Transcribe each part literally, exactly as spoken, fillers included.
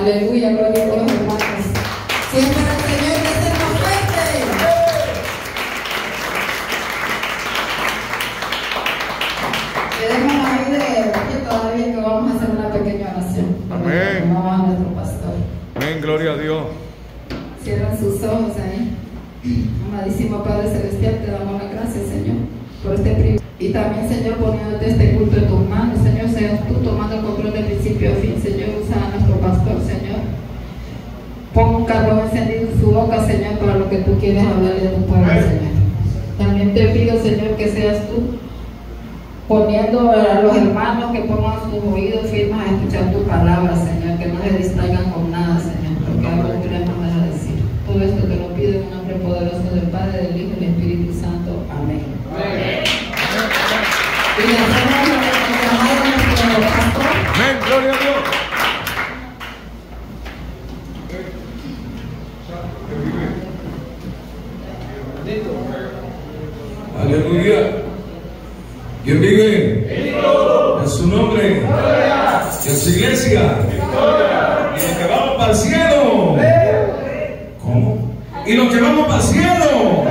Aleluya, gloria a Dios, hermanos. Siempre el Señor es el más fuerte. Quedemos ahí de que todavía que vamos a hacer una pequeña oración. Amén. Vamos a nuestro pastor. Amén, gloria a Dios. Cierran sus ojos ahí. Amadísimo Padre Celestial, te damos las gracias, Señor, por este privilegio. Y también, Señor, poniéndote este culto en tus manos, Señor, seas tú tomando el control de principio a fin, Señor, usa a nuestro pastor, Señor. Pon un carbón encendido en su boca, Señor, para lo que tú quieres hablarle de tu pueblo, Señor. También te pido, Señor, que seas tú poniendo a los hermanos que pongan sus oídos firmes a escuchar tu palabra, Señor, que no se distraigan con nada, Señor, porque algo tú les mandas a decir. Todo esto te lo pido en un nombre poderoso del Padre, del Hijo y del Espíritu Santo. Amén. Amén. Y le hacemos la llamada a nuestro pastor. Amén, gloria a Dios. Aleluya. ¿Quién vive? En su nombre. En su iglesia. Y los que vamos para el cielo. ¿Cómo? Y los que vamos para el cielo.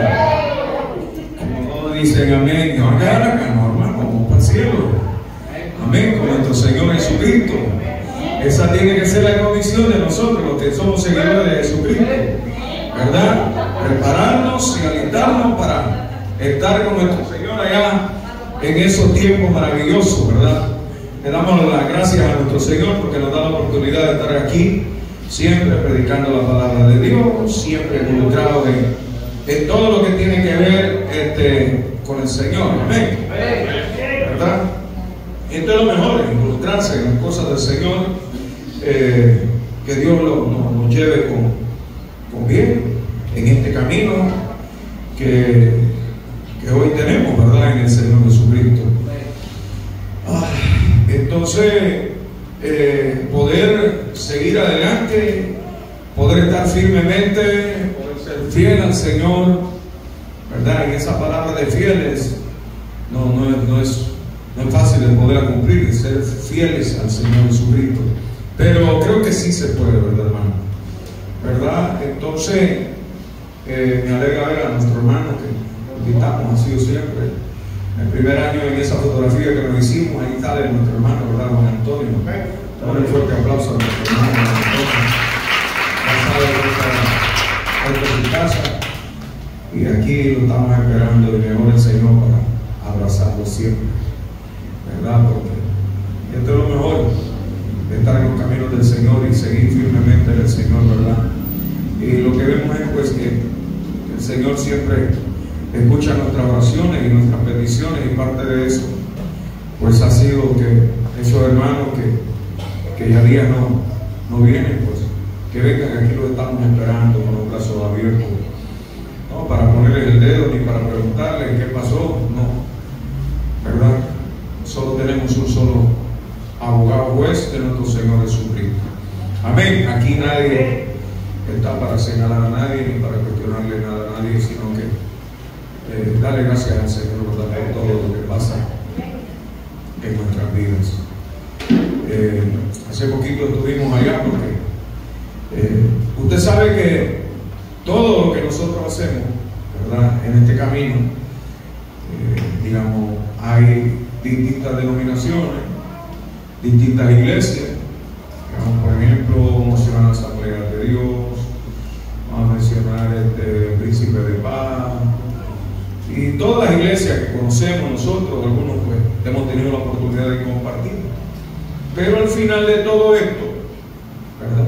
Como todos dicen amén. No hagan acá, no, hermano, vamos para el cielo. Amén, con nuestro Señor Jesucristo. Esa tiene que ser la condición de nosotros, los que somos seguidores de Jesucristo. ¿Verdad? Prepararnos y alistarnos para estar con nuestro Señor allá en esos tiempos maravillosos, ¿verdad? Le damos las gracias a nuestro Señor porque nos da la oportunidad de estar aquí, siempre predicando la palabra de Dios, siempre involucrados en, en todo lo que tiene que ver este, con el Señor. Amén. ¿Verdad? Esto es lo mejor, involucrarse en las cosas del Señor, eh, que Dios lo, nos, nos lleve con, con bien en este camino que, que hoy tenemos, ¿verdad? En el Señor Jesucristo. Ah, entonces, eh, poder seguir adelante, poder estar firmemente, poder ser fiel al Señor, ¿verdad? En esa palabra de fieles, no, no, es, no, es, no es fácil de poder cumplir, de ser fieles al Señor Jesucristo. Pero creo que sí se puede, ¿verdad, hermano? ¿Verdad? Entonces, eh, me alegra ver a nuestro hermano que invitamos, ha sido siempre. El primer año en esa fotografía que nos hicimos, ahí sale nuestro hermano, ¿verdad? Juan Antonio. Dale un fuerte aplauso a nuestro hermano Juan Antonio. Ya sabe que está en su casa. Y aquí lo estamos esperando y mejor el Señor para abrazarlo siempre. ¿Verdad? Porque esto es lo mejor, de estar en los caminos del Señor y seguir firmemente en el Señor, ¿verdad? Y lo que vemos es pues que el Señor siempre escucha nuestras oraciones y nuestras peticiones, y parte de eso pues ha sido que esos hermanos que, que ya días no, no vienen, pues que vengan, aquí los estamos esperando con los brazos abiertos, no para ponerles el dedo ni para preguntarles qué pasó, no, ¿verdad? Solo tenemos un solo abogado juez, de nuestro Señor Jesucristo. Amén. Aquí nadie está para señalar a nadie ni para cuestionarle nada a nadie, sino que Eh, darle gracias al Señor, ¿verdad? Por todo lo que pasa en nuestras vidas. Eh, hace poquito estuvimos allá porque eh, usted sabe que todo lo que nosotros hacemos, ¿verdad? En este camino, eh, digamos, hay distintas denominaciones, distintas iglesias. Digamos, por ejemplo, vamos a mencionar la Asamblea de Dios, vamos a mencionar este Príncipe de Paz, y todas las iglesias que conocemos nosotros, algunos pues hemos tenido la oportunidad de compartir. Pero al final de todo esto, ¿verdad?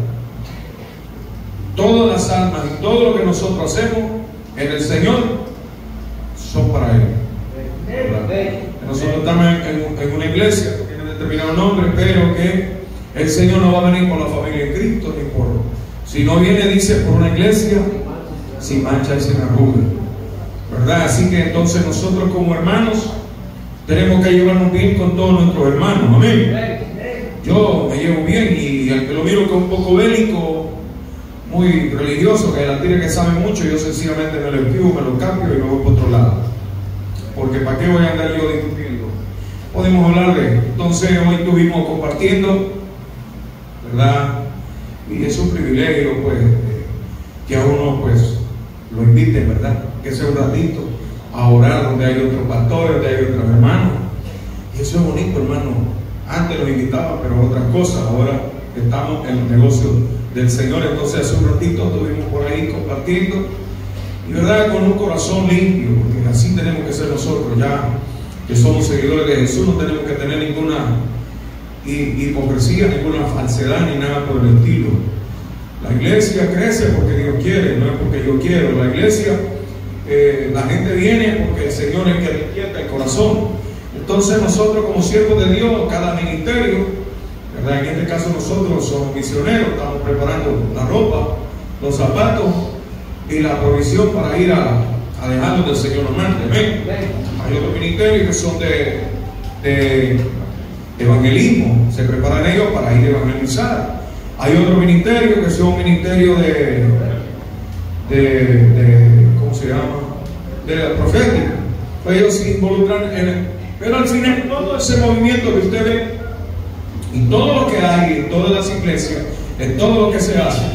Todas las almas y todo lo que nosotros hacemos en el Señor son para Él, ¿verdad? Nosotros estamos en, en, en una iglesia que tiene un determinado nombre, pero que el Señor no va a venir por la familia de Cristo, ni por, si no viene, dice, por una iglesia sin mancha y sin arruga, ¿verdad? Así que entonces nosotros como hermanos tenemos que llevarnos bien con todos nuestros hermanos. Amén. Yo me llevo bien, y al que lo miro que es un poco bélico, muy religioso, que la tira que sabe mucho, yo sencillamente me lo esquivo, me lo cambio y me voy por otro lado, porque ¿para qué voy a andar yo discutiendo? Podemos hablar de esto. Entonces hoy estuvimos compartiendo, ¿verdad? Y es un privilegio, pues, eh, que a uno, pues, lo inviten, ¿verdad? Que sea un ratito a orar donde hay otros pastores, donde hay otros hermanos. Y eso es bonito, hermano. Antes los invitaban, pero otras cosas. Ahora estamos en los negocios del Señor. Entonces hace un ratito estuvimos por ahí compartiendo. Y verdad, con un corazón limpio, porque así tenemos que ser nosotros, ya que somos seguidores de Jesús. No tenemos que tener ninguna hipocresía, ninguna falsedad, ni nada por el estilo. La iglesia crece porque Dios quiere, no es porque yo quiero. La iglesia, eh, la gente viene porque el Señor es que despierta el corazón. Entonces nosotros, como siervos de Dios, cada ministerio, ¿verdad? En este caso nosotros somos misioneros, estamos preparando la ropa, los zapatos y la provisión para ir a, a dejarnos del Señor amante. ¿Ven? Hay otros ministerios que son de, de evangelismo, se preparan ellos para ir a evangelizar. Hay otros ministerios que son ministerios de, de, de ¿cómo se llama? De la profética. Ellos se involucran en el, pero al final todo ese movimiento que usted ve y todo lo que hay en todas las iglesias, en todo lo que se hace,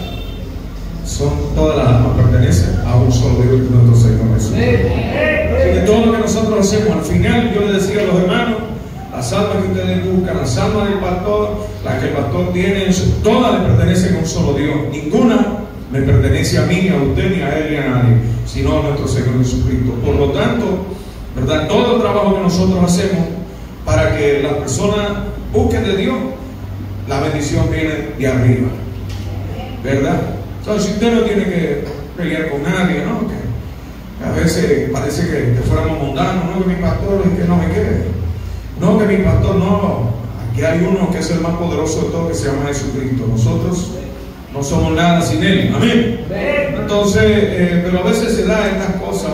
son todas las almas pertenecen a un solo Dios, nuestro Señor Jesús. Así que todo lo que nosotros hacemos, al final yo les decía a los hermanos, las almas que ustedes buscan, las almas del pastor, las que el pastor tiene, todas le pertenecen a un solo Dios. Ninguna me pertenece a mí, ni a usted, ni a él, ni a nadie, sino a nuestro Señor Jesucristo. Por lo tanto, ¿verdad? Todo el trabajo que nosotros hacemos para que las personas busquen de Dios, la bendición viene de arriba, ¿verdad? Entonces, si usted no tiene que pelear con nadie, ¿no? Que a veces parece que, que fuéramos mundanos, no, que mi pastor es que no me quiere. No, que mi pastor no. Aquí hay uno que es el más poderoso de todo, que se llama Jesucristo. Nosotros no somos nada sin Él. Amén. Entonces, eh, pero a veces se da estas cosas,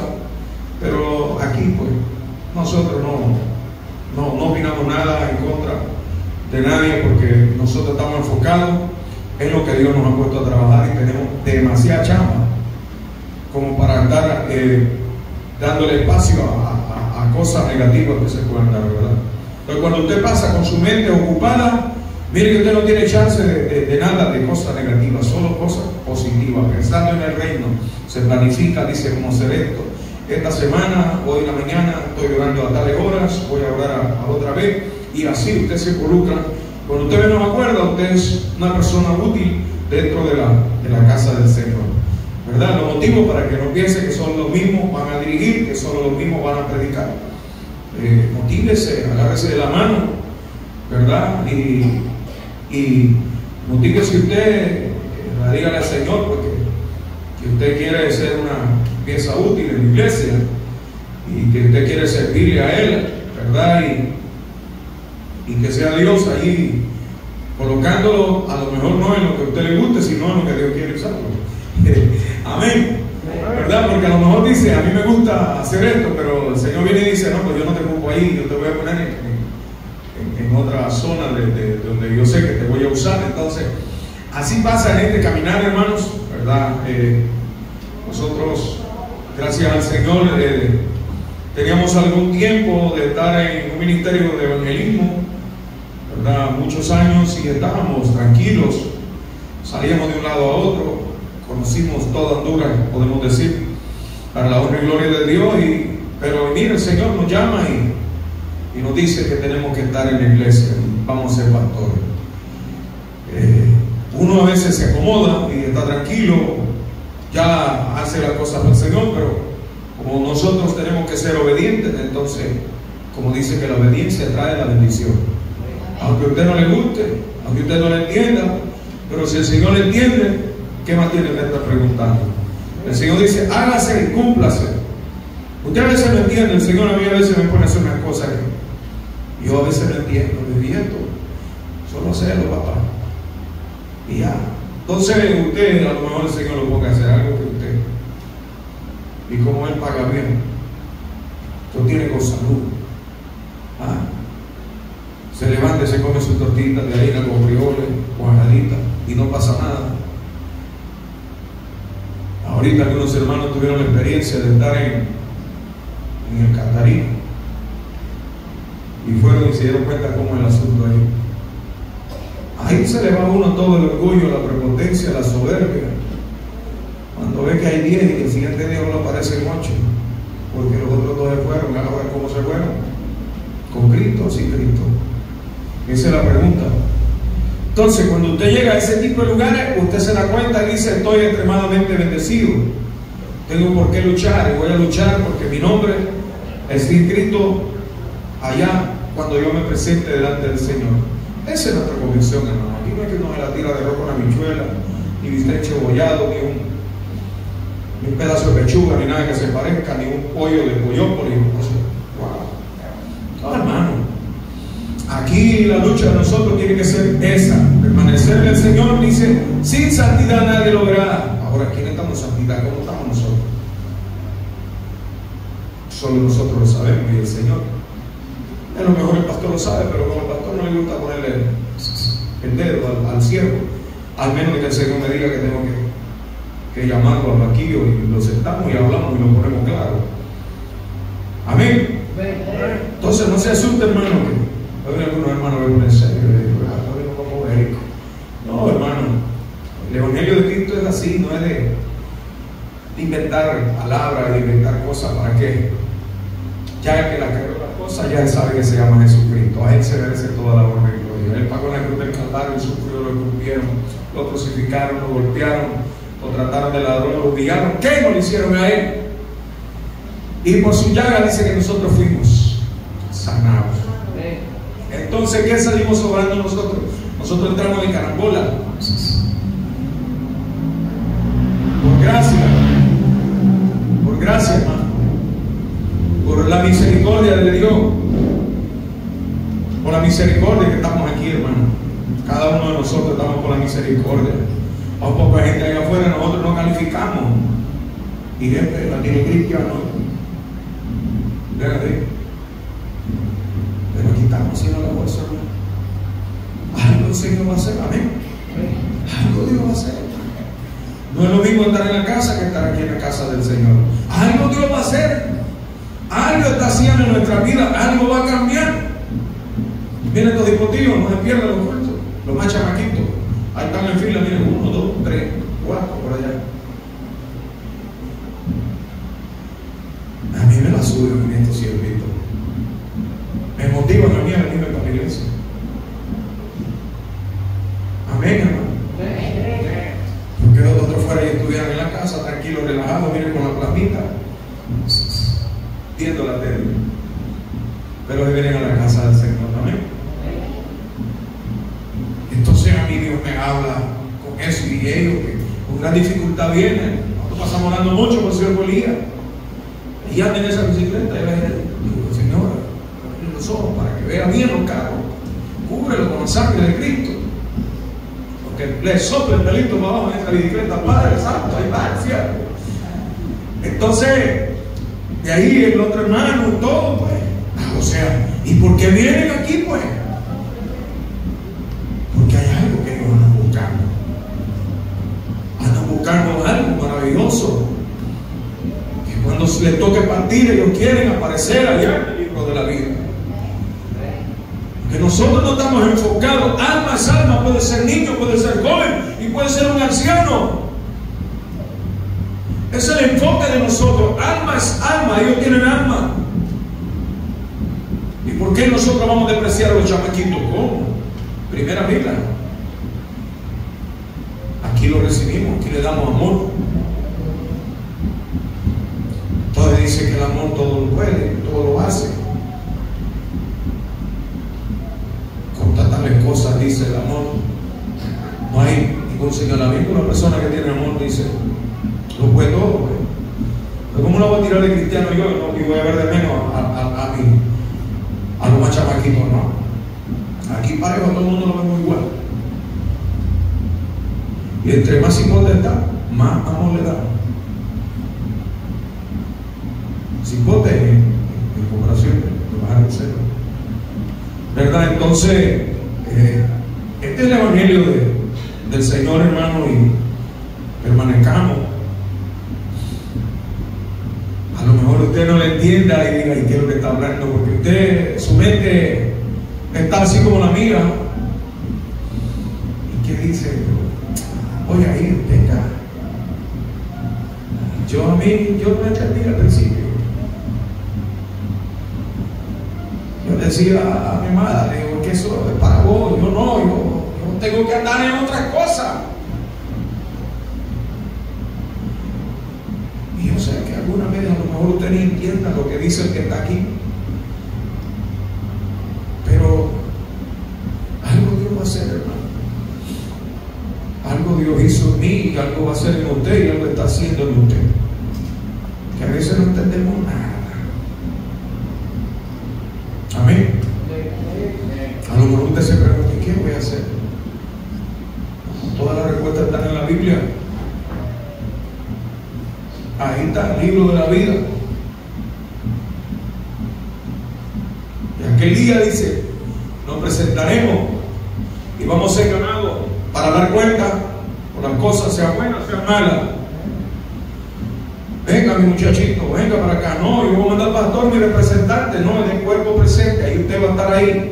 pero aquí, pues, nosotros no, no, no opinamos nada en contra de nadie, porque nosotros estamos enfocados en lo que Dios nos ha puesto a trabajar y tenemos demasiada chamba como para andar eh, dándole espacio a, a, a cosas negativas que se pueden dar, ¿verdad? Pero cuando usted pasa con su mente ocupada, mire que usted no tiene chance de, de, de nada de cosas negativas, solo cosas positivas. Pensando en el reino, se planifica, dice cómo hacer esto. Esta semana, hoy en la mañana, estoy orando a tales horas, voy a orar a, a otra vez, y así usted se involucra. Cuando usted no me acuerda, usted es una persona útil dentro de la, de la casa del Señor, ¿verdad? Los motivos para que no piense que son los mismos van a dirigir, que son los mismos van a predicar. Eh, motívese, agárrese de la mano, ¿verdad? Y, y motívese usted, eh, dígale al Señor, porque que usted quiere ser una pieza útil en la iglesia y que usted quiere servirle a Él, ¿verdad? Y, y que sea Dios ahí colocándolo, a lo mejor no en lo que a usted le guste, sino en lo que Dios quiere usarlo. Amén. ¿Verdad? Porque a lo mejor dice, a mí me gusta hacer esto, pero el Señor viene y dice, no, pues yo no te pongo ahí, yo te voy a poner en, en, en otra zona de, de, de donde yo sé que te voy a usar. Entonces, así pasa en este caminar, hermanos, ¿verdad? Eh, nosotros, gracias al Señor, eh, teníamos algún tiempo de estar en un ministerio de evangelismo, ¿verdad? Muchos años, y estábamos tranquilos, salíamos de un lado a otro, conocimos toda Honduras, podemos decir, para la honra y gloria de Dios. Y, pero mira, el Señor nos llama y, y nos dice que tenemos que estar en la iglesia y vamos a ser pastores. Eh, uno a veces se acomoda y está tranquilo, ya hace las cosas para el Señor, pero como nosotros tenemos que ser obedientes, entonces, como dice que la obediencia trae la bendición. Aunque a usted no le guste, aunque usted no le entienda, pero si el Señor le entiende, ¿qué más tiene que estar preguntando? El Señor dice, hágase y cúmplase. Usted a veces no entiende, el Señor a mí a veces me pone a hacer unas cosas que yo a veces no entiendo, le digo, solo hacerlo, papá. Y ya. Entonces usted, a lo mejor el Señor lo ponga a hacer algo que usted, y como Él paga bien, usted tiene con salud. ¿Ah? Se levanta y se come sus tortitas de harina con frijoles, con ajadita, y no pasa nada. Ahorita algunos hermanos tuvieron la experiencia de estar en, en el Catarino y fueron y se dieron cuenta cómo es el asunto ahí. Ahí se le va a uno todo el orgullo, la prepotencia que hay diez y que el siguiente día no aparecen ocho, porque los otros dos se fueron. Ahora, ¿cómo se fueron? ¿Con Cristo o sin Cristo? Esa es la pregunta. Entonces, cuando usted llega a ese tipo de lugares, usted se da cuenta y dice: estoy extremadamente bendecido, tengo por qué luchar, y voy a luchar porque mi nombre es inscrito allá cuando yo me presente delante del Señor. Esa es nuestra convicción, hermano. Aquí no es que uno se la tira de arroz con habichuela, ni bistec cebollado, ni un, ni un pedazo de pechuga, ni nada que se parezca, ni un pollo de pollópolis. Wow. No, hermano. Aquí la lucha de nosotros tiene que ser esa: permanecer en el Señor. Dice: sin santidad nadie lo verá. Ahora, ¿quién estamos en santidad? ¿Cómo estamos nosotros? Solo nosotros lo sabemos, y el Señor. A lo mejor el pastor lo sabe, pero como el pastor no le gusta ponerle el dedo al, al siervo, al menos que el Señor me diga que tengo que, que llamarlo al vaquillo, y lo sentamos y hablamos y lo ponemos claro. Amén. Entonces no se asuste, hermano, que hay algunos hermanos que ponen serio y digo: ah, no vengo como Érico. No, hermano, el Evangelio de Cristo es así, no es de, de inventar palabras, de inventar cosas. ¿Para qué? Ya que la cosa, ya él sabe que se llama Jesucristo. A él se merece toda la honra y gloria. Él pagó en la cruz del Calvario, sufrió, lo escupieron, lo crucificaron, lo golpearon, lo trataron de ladrón, lo humillaron. ¿Qué no le hicieron a él? Y por su llaga dice que nosotros fuimos sanados. Entonces, ¿qué salimos sobrando nosotros? Nosotros entramos en carambola. Por gracia, por gracia, hermano, por la misericordia de Dios, por la misericordia que estamos aquí, hermano. Cada uno de nosotros estamos por la misericordia. A un poco de gente allá afuera, nosotros no calificamos. Y gente la tiene cristiano. Pero aquí estamos haciendo la fuerza, hermano. Algo el Señor va a hacer, amén. Algo Dios va a hacer. No es lo mismo estar en la casa que estar aquí en la casa del Señor. Algo Dios va a hacer. Algo está haciendo en nuestra vida. Algo va a cambiar. Miren estos dispositivos, no se pierdan los muertos, los más chamaquitos. Ahí están en fila, miren, uno, dos, tres, cuatro, por allá. A mí me la suben en estos siervitos. Me motivan a mí a venirme para la iglesia. Amén, hermano. Porque los otros fuera y estuvieran en la casa, tranquilos, relajados, miren, con la plasmita, viendo la tele. Pero hoy vienen a la casa del Señor. Amén. Entonces a mí Dios me habla con eso, y ellos que con gran dificultad vienen. Nosotros pasamos hablando mucho con el señor Bolívar, y andan en esa bicicleta. Y le digo: Señor, abre los ojos para que vea bien los carros, cúbrelo con la sangre de Cristo, porque le sopla el pelito para abajo en esa bicicleta. Padre Santo, ahí va el cielo. Entonces, de ahí el otro hermano, todo, pues. O sea, ¿y por qué vienen aquí, pues? Porque hay algo que ellos andan buscando. Andan buscando algo maravilloso, que cuando se les toque partir, ellos quieren aparecer allá en el libro de la vida. Que nosotros no estamos enfocados. Alma es alma, puede ser niño, puede ser joven y puede ser un anciano. Es el enfoque de nosotros. Alma es alma, ellos tienen alma. ¿Y por qué nosotros vamos a despreciar a los chamaquitos? ¿Cómo? Primera fila. Aquí lo recibimos, aquí le damos amor. Entonces dice que el amor todo lo puede, todo lo hace. Con tantas cosas dice el amor. No hay ningún señalamiento. Una persona que tiene amor dice: lo puede todo, pues. Pero ¿cómo no voy a tirar de cristiano yo no, y voy a ver de menos a, a, a, mí, a los más chamaquitos? No. Aquí parejo todo el mundo lo vemos igual. Y entre más cipote está, más amor le da. Cipote en, en comparación de bajar el cero, ¿verdad? Entonces, eh, este es el evangelio de, del Señor, hermano, y permanezcamos. A lo mejor usted no le entienda y diga: ¿y qué es lo que está hablando? Porque usted, su mente está así como la mía. ¿Y qué dice? Oye, ahí, venga. Yo a mí, yo no entendí al principio. Yo decía a mi madre, digo, que eso es para vos, yo no, yo, yo tengo que andar en otras cosas. Y yo sé que alguna vez a lo mejor usted ni entienda lo que dice el que está aquí, pero algo Dios va a hacer, hermano. Algo Dios hizo en mí y algo va a hacer en usted y algo está haciendo en usted, que a veces no entendemos nada. Amén. A lo mejor usted se pregunta, ¿qué voy a hacer? Todas las respuestas están en la Biblia. Ahí está el libro de la vida. Y aquel día dice, nos presentaremos y vamos a ser ganados para dar cuenta por las cosas, sean buenas, sean malas. Venga, mi muchachito, venga para acá. No, yo voy a mandar al pastor, mi representante, no, en el cuerpo presente, ahí usted va a estar ahí.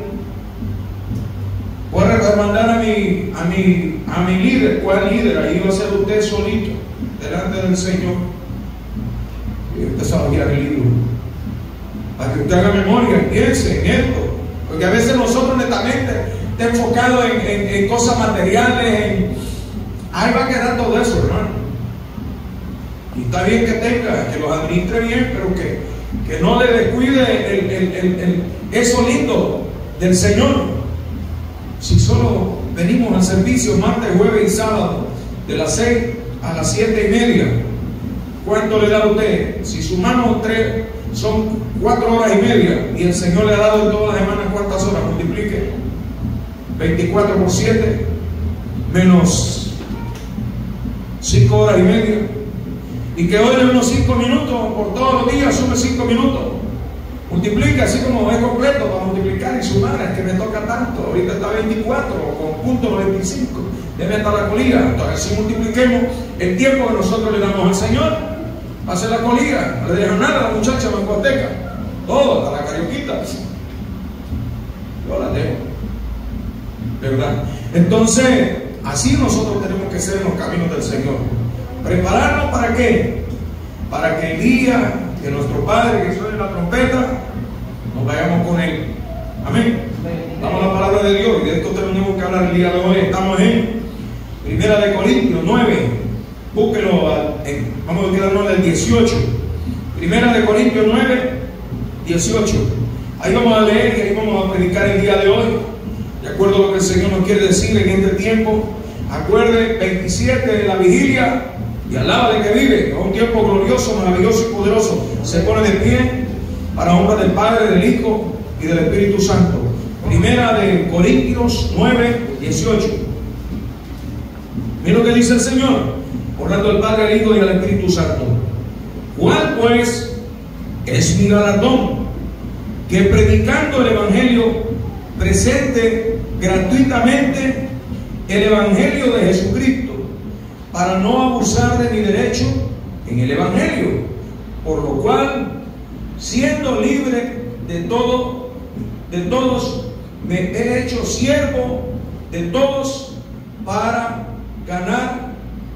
Voy a mandar a mi, a mi, a mi líder. ¿Cuál líder? Ahí va a ser usted solito, delante del Señor. Y usted se va a guiar el libro, para que usted haga memoria y piense en esto. Porque a veces nosotros netamente está enfocado en, en, en cosas materiales, en, ahí va a quedar todo eso, hermano. Y está bien que tenga, que los administre bien, pero que, que no le descuide el, el, el, el, eso lindo del Señor. Si solo venimos al servicio martes, jueves y sábado, de las seis a las siete y media, ¿cuánto le da a usted? Si sumamos tres, son cuatro horas y media, y el Señor le ha dado en todas las semanas cuántas horas, multiplique. veinticuatro por siete, menos cinco horas y media. Y que hoy unos cinco minutos por todos los días, sume cinco minutos. Multiplica, así como es completo para multiplicar y sumar. Es que me toca tanto. Ahorita está veinticuatro con punto veinticinco. Debe estar la colilla. Entonces, si multipliquemos el tiempo que nosotros le damos al Señor, va a ser la colilla. No le dejan nada a la muchacha mancuateca. Todo, hasta la carioquita. Yo la dejo. ¿Verdad? Entonces, así nosotros tenemos que ser en los caminos del Señor. ¿Prepararnos para qué? Para que el día de nuestro Padre que suene la trompeta, nos vayamos con Él. Amén. Damos la palabra de Dios y de esto tenemos que hablar el día de hoy. Estamos en Primera de Corintios nueve. Búsquelo, en, vamos a quedarnos en el dieciocho. Primera de Corintios nueve, dieciocho. Ahí vamos a leer y ahí vamos a predicar el día de hoy, de acuerdo a lo que el Señor nos quiere decir en este tiempo. Acuerde, veintisiete de la vigilia, y alaba de que vive, es un tiempo glorioso, maravilloso y poderoso. Se pone de pie para honra del Padre, del Hijo y del Espíritu Santo. Primera de Corintios nueve, dieciocho. Mira lo que dice el Señor, honrando al Padre, al Hijo y al Espíritu Santo. ¿Cuál pues es mi galardón? Que predicando el Evangelio presente gratuitamente el Evangelio de Jesucristo, para no abusar de mi derecho en el Evangelio, por lo cual, siendo libre de todo, de todos, me he hecho siervo de todos para ganar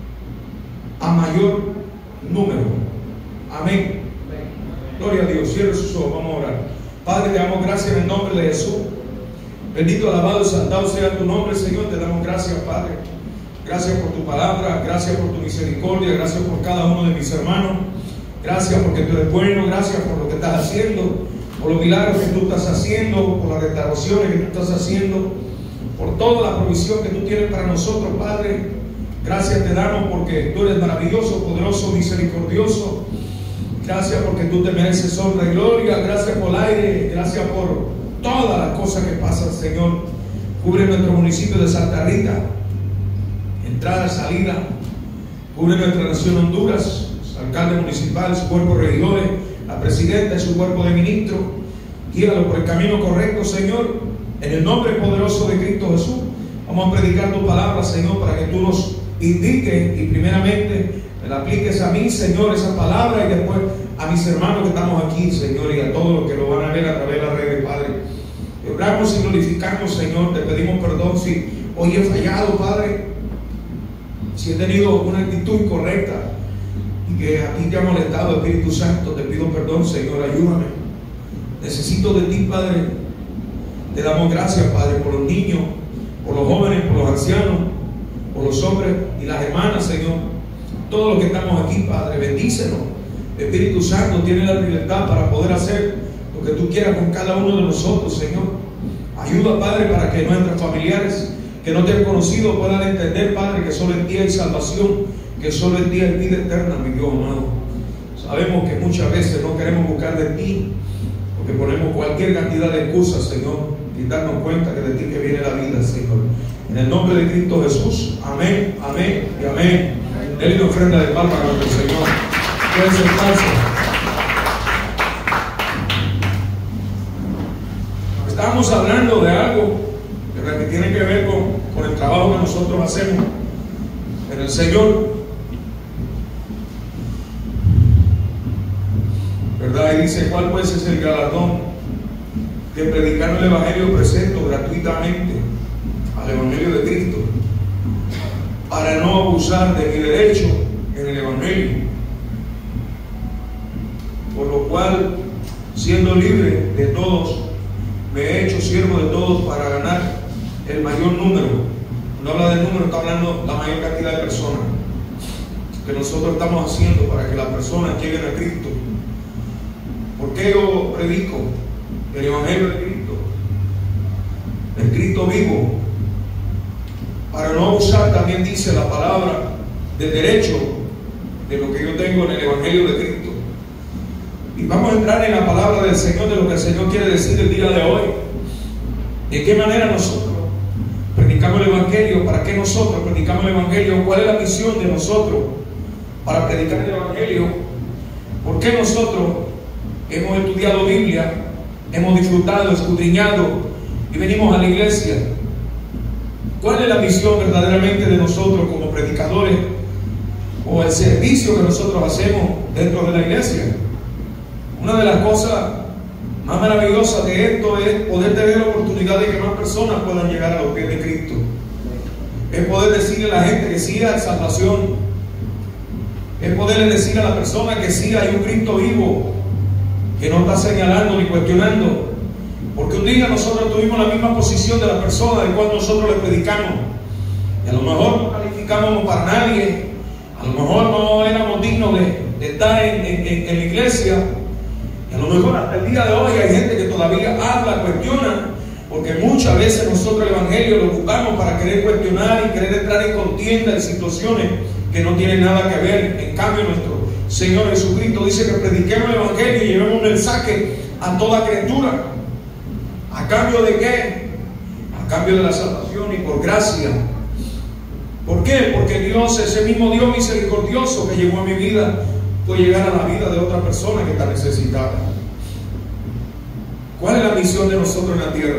a mayor número. Amén. Gloria a Dios. Cierre sus ojos, vamos a orar. Padre, te damos gracias en el nombre de Jesús. Bendito, alabado, exaltado sea tu nombre, Señor. Te damos gracias, Padre. Gracias por tu palabra, gracias por tu misericordia, gracias por cada uno de mis hermanos. Gracias porque tú eres bueno, gracias por lo que estás haciendo, por los milagros que tú estás haciendo, por las restauraciones que tú estás haciendo, por toda la provisión que tú tienes para nosotros, Padre. Gracias te damos porque tú eres maravilloso, poderoso, misericordioso. Gracias porque tú te mereces honra y gloria. Gracias por el aire, gracias por todas las cosas que pasan, Señor. Cubre nuestro municipio de Santa Rita, entrada, salida. Cubre nuestra nación Honduras, su alcalde municipal, su cuerpo de regidores, la presidenta y su cuerpo de ministros. Guíalo por el camino correcto, Señor, en el nombre poderoso de Cristo Jesús. Vamos a predicar tu palabra, Señor, para que tú nos indiques y primeramente me la apliques a mí, Señor, esa palabra, y después a mis hermanos que estamos aquí, Señor, y a todos los que lo van a ver a través de la red, Padre. Te oramos y glorificamos, Señor. Te pedimos perdón si hoy he fallado, Padre, si he tenido una actitud incorrecta. Y que a ti te ha molestado, Espíritu Santo, te pido perdón, Señor, ayúdame. Necesito de ti, Padre. Te damos gracias, Padre, por los niños, por los jóvenes, por los ancianos, por los hombres y las hermanas, Señor. Todos los que estamos aquí, Padre, bendícenos. Espíritu Santo tiene la libertad para poder hacer lo que tú quieras con cada uno de nosotros, Señor. Ayuda, Padre, para que nuestros familiares que no te han conocido puedan entender, Padre, que solo en ti hay salvación, que solo en ti hay vida eterna, mi Dios amado. Sabemos que muchas veces no queremos buscar de ti, porque ponemos cualquier cantidad de excusas, Señor, y darnos cuenta que de ti que viene la vida, Señor. En el nombre de Cristo Jesús, amén, amén y amén. Denle una ofrenda de palma a nuestro Señor. Puede sentarse. Estamos hablando de algo que tiene que ver con, con el trabajo que nosotros hacemos en el Señor, ¿verdad? Y dice, ¿cuál pues es el galardón que predicando el Evangelio presento gratuitamente al Evangelio de Cristo, para no abusar de mi derecho en el Evangelio? Por lo cual, siendo libre de todos, me he hecho siervo de todos para ganar el mayor número. No habla del número, está hablando la mayor cantidad de personas que nosotros estamos haciendo para que las personas lleguen a Cristo. ¿Por qué yo predico el Evangelio de Cristo? El Cristo vivo. Para no abusar, también dice la palabra, del derecho de lo que yo tengo en el Evangelio de Cristo. Y vamos a entrar en la palabra del Señor, de lo que el Señor quiere decir el día de hoy. ¿De qué manera nosotros predicamos el Evangelio? ¿Para qué nosotros predicamos el Evangelio? ¿Cuál es la misión de nosotros para predicar el Evangelio? ¿Por qué nosotros hemos estudiado Biblia, hemos disfrutado, escudriñado y venimos a la iglesia? ¿Cuál es la misión verdaderamente de nosotros como predicadores, o el servicio que nosotros hacemos dentro de la iglesia? Una de las cosas más maravillosas de esto es poder tener la oportunidad de que más personas puedan llegar a los pies de Cristo. Es poder decirle a la gente que sí hay salvación. Es poderle decir a la persona que sí hay un Cristo vivo, que no está señalando ni cuestionando. Porque un día nosotros tuvimos la misma posición de la persona de cual nosotros le predicamos. Y a lo mejor no calificábamos para nadie. A lo mejor no éramos dignos de, de estar en, en, en la iglesia. Y a lo mejor hasta el día de hoy hay gente que todavía habla, cuestiona, porque muchas veces nosotros el Evangelio lo buscamos para querer cuestionar y querer entrar en contienda en situaciones que no tienen nada que ver. En cambio, nuestro Señor Jesucristo dice que prediquemos el Evangelio y llevemos un mensaje a toda criatura. ¿A cambio de qué? A cambio de la salvación y por gracia. ¿Por qué? Porque Dios, ese mismo Dios misericordioso que llegó a mi vida, puede llegar a la vida de otra persona que está necesitada. ¿Cuál es la misión de nosotros en la tierra?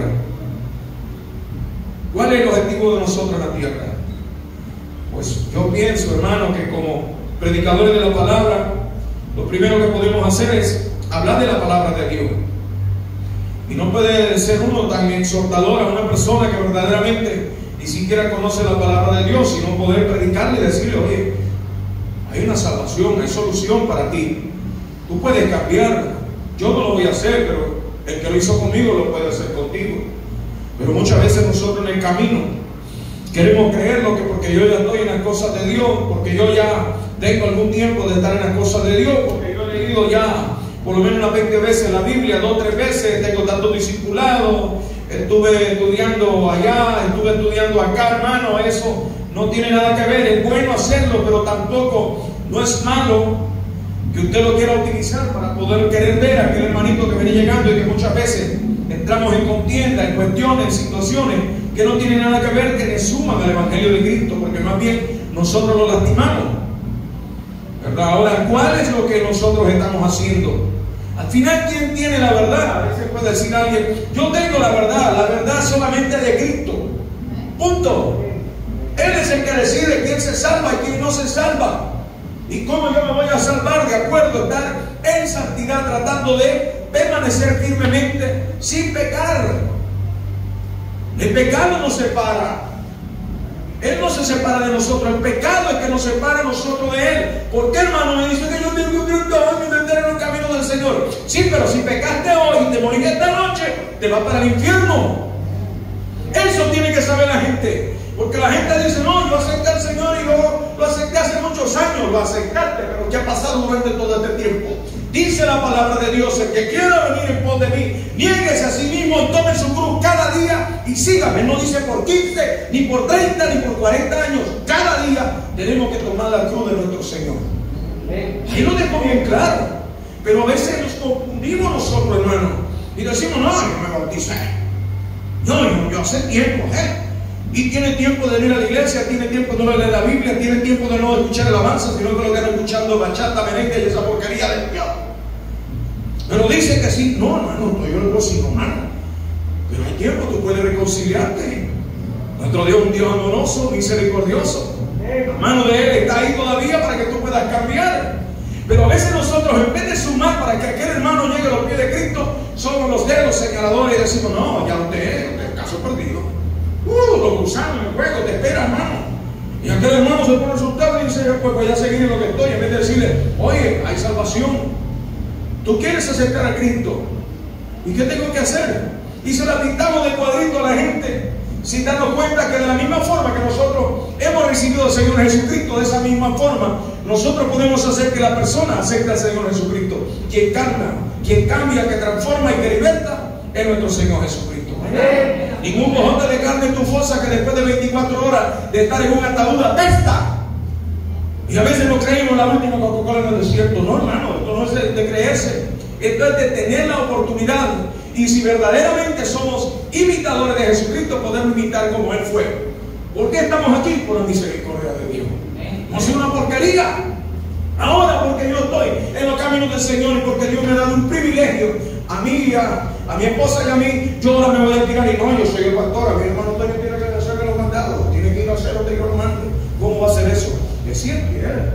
¿Cuál es el objetivo de nosotros en la tierra? Pues yo pienso, hermano, que como predicadores de la palabra, lo primero que podemos hacer es hablar de la palabra de Dios. Y no puede ser uno tan exhortador a una persona que verdaderamente ni siquiera conoce la palabra de Dios, sino poder predicarle y decirle, oye, hay una salvación, hay solución para ti. Tú puedes cambiar. Yo no lo voy a hacer, pero el que lo hizo conmigo lo puede hacer contigo. Pero muchas veces nosotros en el camino queremos creerlo, que porque yo ya estoy en las cosas de Dios, porque yo ya tengo algún tiempo de estar en las cosas de Dios, porque yo he leído ya por lo menos unas veinte veces la Biblia, dos o tres veces, tengo tanto discipulado, estuve estudiando allá, estuve estudiando acá, hermano. Eso no tiene nada que ver. Es bueno hacerlo, pero tampoco no es malo que usted lo quiera utilizar para poder querer ver a aquel hermanito que viene llegando, y que muchas veces entramos en contienda, en cuestiones, en situaciones que no tienen nada que ver, que le suman al Evangelio de Cristo, porque más bien nosotros lo lastimamos, ¿verdad? Ahora, ¿cuál es lo que nosotros estamos haciendo? Al final, ¿quién tiene la verdad? A veces puede decir alguien, yo tengo la verdad, la verdad solamente de Cristo. Punto. Él es el que decide quién se salva y quién no se salva. ¿Y cómo yo me voy a salvar? De acuerdo, estar en santidad, tratando de permanecer firmemente sin pecar. El pecado nos separa. Él no se separa de nosotros. El pecado es que nos separa a nosotros de Él. ¿Por qué, hermano? Me dice que yo tengo treinta años de entrar en el camino del Señor. Sí, pero si pecaste hoy y te moriste esta noche, te vas para el infierno. Eso tiene que saber la gente. Porque la gente dice, no, yo acepté al Señor y yo lo acepté hace muchos años. Lo aceptaste, pero ¿qué ha pasado durante todo este tiempo? Dice la palabra de Dios: el que quiera venir en pos de mí, niéguese a sí mismo, tome su cruz cada día y sígame. No dice por quince, ni por treinta, ni por cuarenta años. Cada día tenemos que tomar la cruz de nuestro Señor. Ahí lo dejo bien claro. Pero a veces nos confundimos nosotros, hermano, y decimos, no, yo me bauticé. No, yo, yo hace tiempo, ¿eh? Y tiene tiempo de ir a la iglesia, tiene tiempo de no leer la Biblia, tiene tiempo de no escuchar alabanza, sino que lo que están escuchando bachata, merengue y esa porquería del Dios. Pero dice que sí, no, hermano, yo no lo sigo, hermano. Pero hay tiempo, tú puedes reconciliarte. Nuestro Dios es un Dios amoroso, misericordioso. La mano de Él está ahí todavía para que tú puedas cambiar. Pero a veces nosotros, en vez de sumar para que aquel hermano llegue a los pies de Cristo, somos los dedos señaladores y decimos, no, ya usted es, el caso perdido. Uh, lo cruzamos en el juego, te espera, hermano. Y aquel hermano se pone asustado y dice, pues voy a seguir en lo que estoy, en vez de decirle, oye, hay salvación. Tú quieres aceptar a Cristo. ¿Y qué tengo que hacer? Y se la pintamos de cuadrito a la gente, sin darnos cuenta que de la misma forma que nosotros hemos recibido al Señor Jesucristo, de esa misma forma, nosotros podemos hacer que la persona acepte al Señor Jesucristo. Quien cambia, quien cambia, que transforma y que liberta, es nuestro Señor Jesucristo. Ningún bojote de carne en tu fosa que después de veinticuatro horas de estar en un ataúd apesta. Y a veces no creemos la última Coca-Cola en el desierto. No, hermano, esto no es de, de creerse. Esto es de tener la oportunidad. Y si verdaderamente somos imitadores de Jesucristo, podemos imitar como Él fue. ¿Por qué estamos aquí? Por la misericordia de Dios. No es una porquería. Ahora porque yo estoy en los caminos del Señor y porque Dios me ha dado un privilegio a mí, a, a mi esposa y a mí, yo ahora me voy a tirar y no, yo soy el pastor, a mi hermano Antonio tiene que hacerme los mandados, tiene que ir a hacer lo que yo lo mando. ¿Cómo va a hacer eso? Es cierto, ¿eh?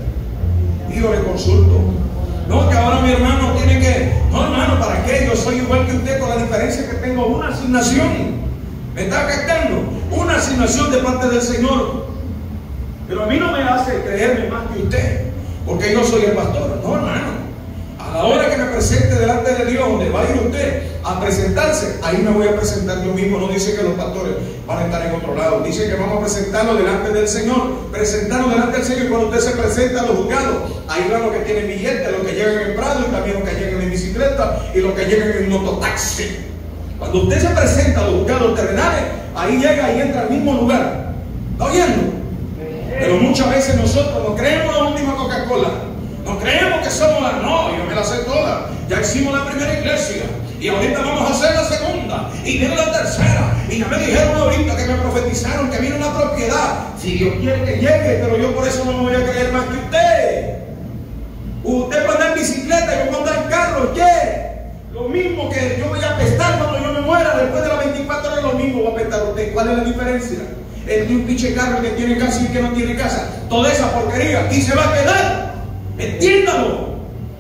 Y yo le consulto. No, que ahora mi hermano tiene que, no, hermano, ¿para qué? Yo soy igual que usted, con la diferencia que tengo una asignación. ¿Me está captando? Una asignación de parte del Señor. Pero a mí no me hace creerme más que usted, porque yo soy el pastor. No, hermano. A la hora que me presente delante de Dios, donde va a ir usted a presentarse, ahí me voy a presentar yo mismo. No dice que los pastores van a estar en otro lado. Dice que vamos a presentarlo delante del Señor. Presentarlo delante del Señor. Y cuando usted se presenta a los juzgados, ahí van los que tienen billetes, los que llegan en Prado, y también los que llegan en bicicleta, y los que llegan en mototaxi. Cuando usted se presenta a los juzgados terrenales, ahí llega y entra al mismo lugar. ¿Está oyendo? Pero muchas veces nosotros no creemos la última Coca-Cola. No creemos que somos la... No, yo me la sé toda. Ya hicimos la primera iglesia y ahorita vamos a hacer la segunda y viene la tercera. Y ya me dijeron ahorita que me profetizaron que viene una propiedad. Si Dios quiere que llegue, pero yo por eso no me voy a creer más que usted. Usted puede andar en bicicleta, yo puedo andar en carro. ¿Qué? Lo mismo que yo voy a apestar cuando yo me muera. Después de las veinticuatro horas lo mismo va a apestar usted. ¿Cuál es la diferencia? Entre un pinche carro que tiene casa y que no tiene casa. Toda esa porquería aquí se va a quedar. Entiéndalo.